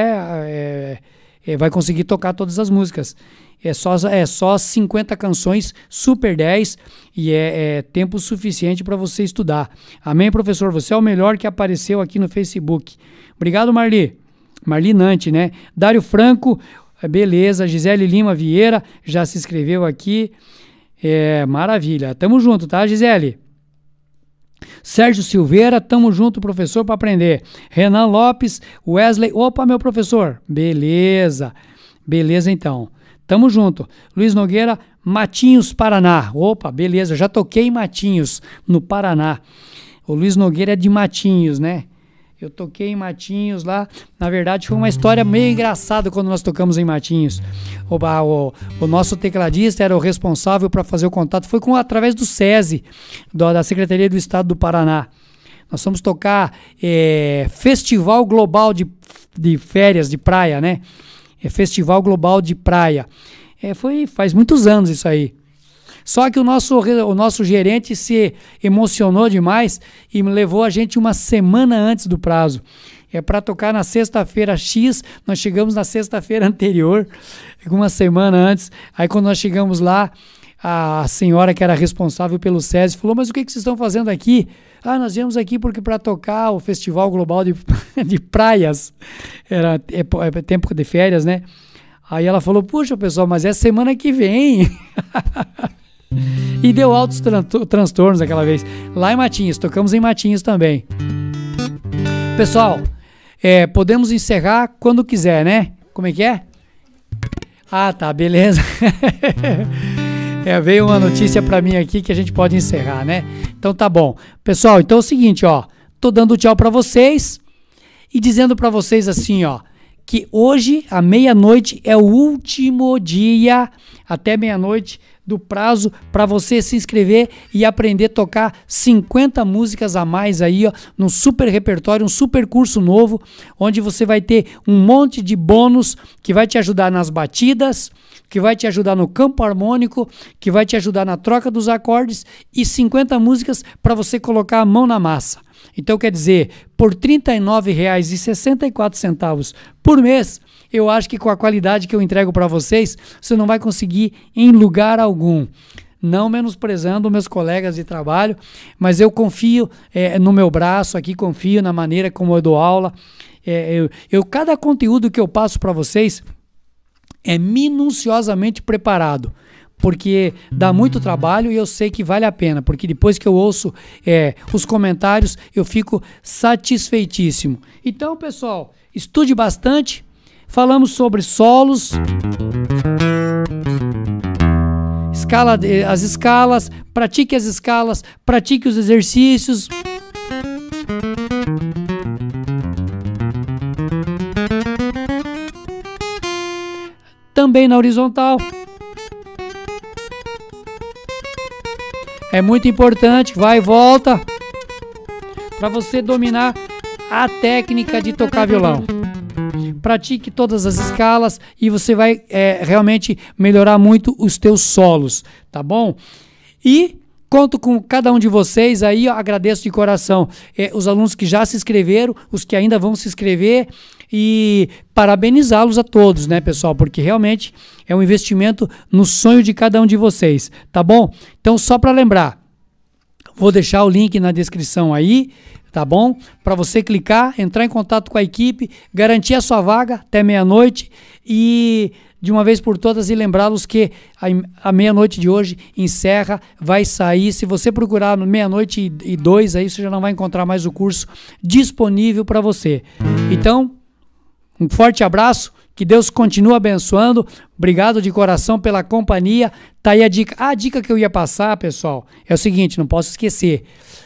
vai conseguir tocar todas as músicas. É só 50 canções, super 10, e é tempo suficiente para você estudar. Amém, professor? Você é o melhor que apareceu aqui no Facebook. Obrigado, Marlinante, né? Dário Franco, beleza. Gisele Lima Vieira já se inscreveu aqui. Maravilha. Tamo junto, tá, Gisele? Sérgio Silveira, tamo junto, professor, para aprender. Renan Lopes, Wesley, opa, meu professor, beleza, beleza então, tamo junto. Luiz Nogueira, Matinhos, Paraná, opa, beleza, já toquei em Matinhos, no Paraná. O Luiz Nogueira é de Matinhos, né? Eu toquei em Matinhos lá. Na verdade, foi uma história meio engraçada quando nós tocamos em Matinhos. O nosso tecladista era o responsável para fazer o contato. Foi através do SESI, da Secretaria do Estado do Paraná. Nós fomos tocar Festival Global de Férias, de praia, né? Festival Global de Praia. Faz muitos anos isso aí. Só que o nosso gerente se emocionou demais e levou a gente uma semana antes do prazo. Para tocar na sexta-feira X, nós chegamos na sexta-feira anterior, uma semana antes. Aí quando nós chegamos lá, a senhora que era responsável pelo SESI falou, mas o que vocês estão fazendo aqui? Nós viemos aqui porque para tocar o Festival Global de Praias. Era tempo de férias, né? Aí ela falou, puxa pessoal, mas é semana que vem. E deu altos transtornos aquela vez. Lá em Matinhos, tocamos em Matinhos também. Pessoal, podemos encerrar quando quiser, né? Como é que é? Tá, beleza. Veio uma notícia pra mim aqui que a gente pode encerrar, né? Então tá bom. Pessoal, então é o seguinte, ó. Tô dando tchau pra vocês e dizendo pra vocês assim, ó, que hoje, à meia-noite, é o último dia, até meia-noite, do prazo para você se inscrever e aprender a tocar 50 músicas a mais aí, ó, num super repertório, um super curso novo, onde você vai ter um monte de bônus que vai te ajudar nas batidas, que vai te ajudar no campo harmônico, que vai te ajudar na troca dos acordes e 50 músicas para você colocar a mão na massa. Então, quer dizer, por R$ 39,64 por mês, eu acho que com a qualidade que eu entrego para vocês, você não vai conseguir em lugar algum. Não menosprezando meus colegas de trabalho, mas eu confio no meu braço aqui, confio na maneira como eu dou aula. Cada conteúdo que eu passo para vocês é minuciosamente preparado, porque dá muito trabalho e eu sei que vale a pena, porque depois que eu ouço os comentários, eu fico satisfeitíssimo. Então, pessoal, estude bastante. Falamos sobre solos, as escalas, pratique as escalas, pratique os exercícios. Também na horizontal. É muito importante, vai e volta, para você dominar a técnica de tocar violão. Pratique todas as escalas e você vai realmente melhorar muito os teus solos, tá bom? E conto com cada um de vocês aí, ó, agradeço de coração os alunos que já se inscreveram, os que ainda vão se inscrever e parabenizá-los a todos, né, pessoal? Porque realmente é um investimento no sonho de cada um de vocês, tá bom? Então, só para lembrar, vou deixar o link na descrição aí, tá bom? Para você clicar, entrar em contato com a equipe, garantir a sua vaga até meia-noite e de uma vez por todas e lembrá-los que a meia-noite de hoje encerra, vai sair. Se você procurar no meia-noite e 2, aí você já não vai encontrar mais o curso disponível para você. Então, um forte abraço, que Deus continue abençoando. Obrigado de coração pela companhia. Tá aí a dica. A dica que eu ia passar, pessoal, é o seguinte, não posso esquecer.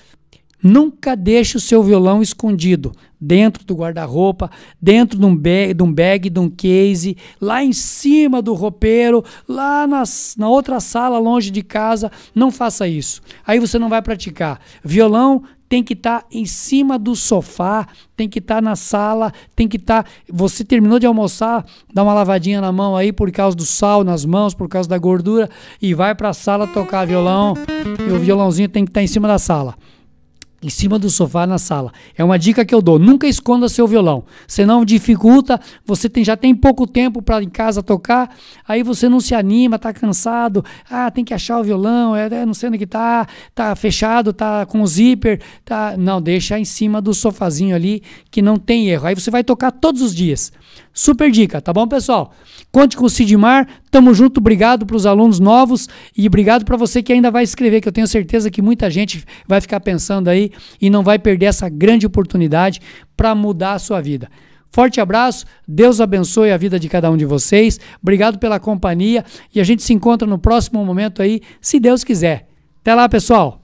Nunca deixe o seu violão escondido dentro do guarda-roupa, dentro de um bag, de um case, lá em cima do roupeiro, lá na outra sala, longe de casa. Não faça isso. Aí você não vai praticar. Violão tem que estar em cima do sofá, tem que estar na sala, tem que estar... Você terminou de almoçar, dá uma lavadinha na mão aí por causa do sal nas mãos, por causa da gordura, e vai para a sala tocar violão, e o violãozinho tem que estar em cima da sala. Em cima do sofá na sala. É uma dica que eu dou. Nunca esconda seu violão. Senão dificulta. Você já tem pouco tempo para em casa tocar. Aí você não se anima, tá cansado. Tem que achar o violão. Não sei onde que tá fechado, tá com o zíper. Não, deixa em cima do sofazinho ali que não tem erro. Aí você vai tocar todos os dias. Super dica, tá bom, pessoal? Conte com o Sidmar, tamo junto, obrigado para os alunos novos e obrigado para você que ainda vai escrever, que eu tenho certeza que muita gente vai ficar pensando aí e não vai perder essa grande oportunidade para mudar a sua vida. Forte abraço, Deus abençoe a vida de cada um de vocês, obrigado pela companhia e a gente se encontra no próximo momento aí, se Deus quiser. Até lá, pessoal!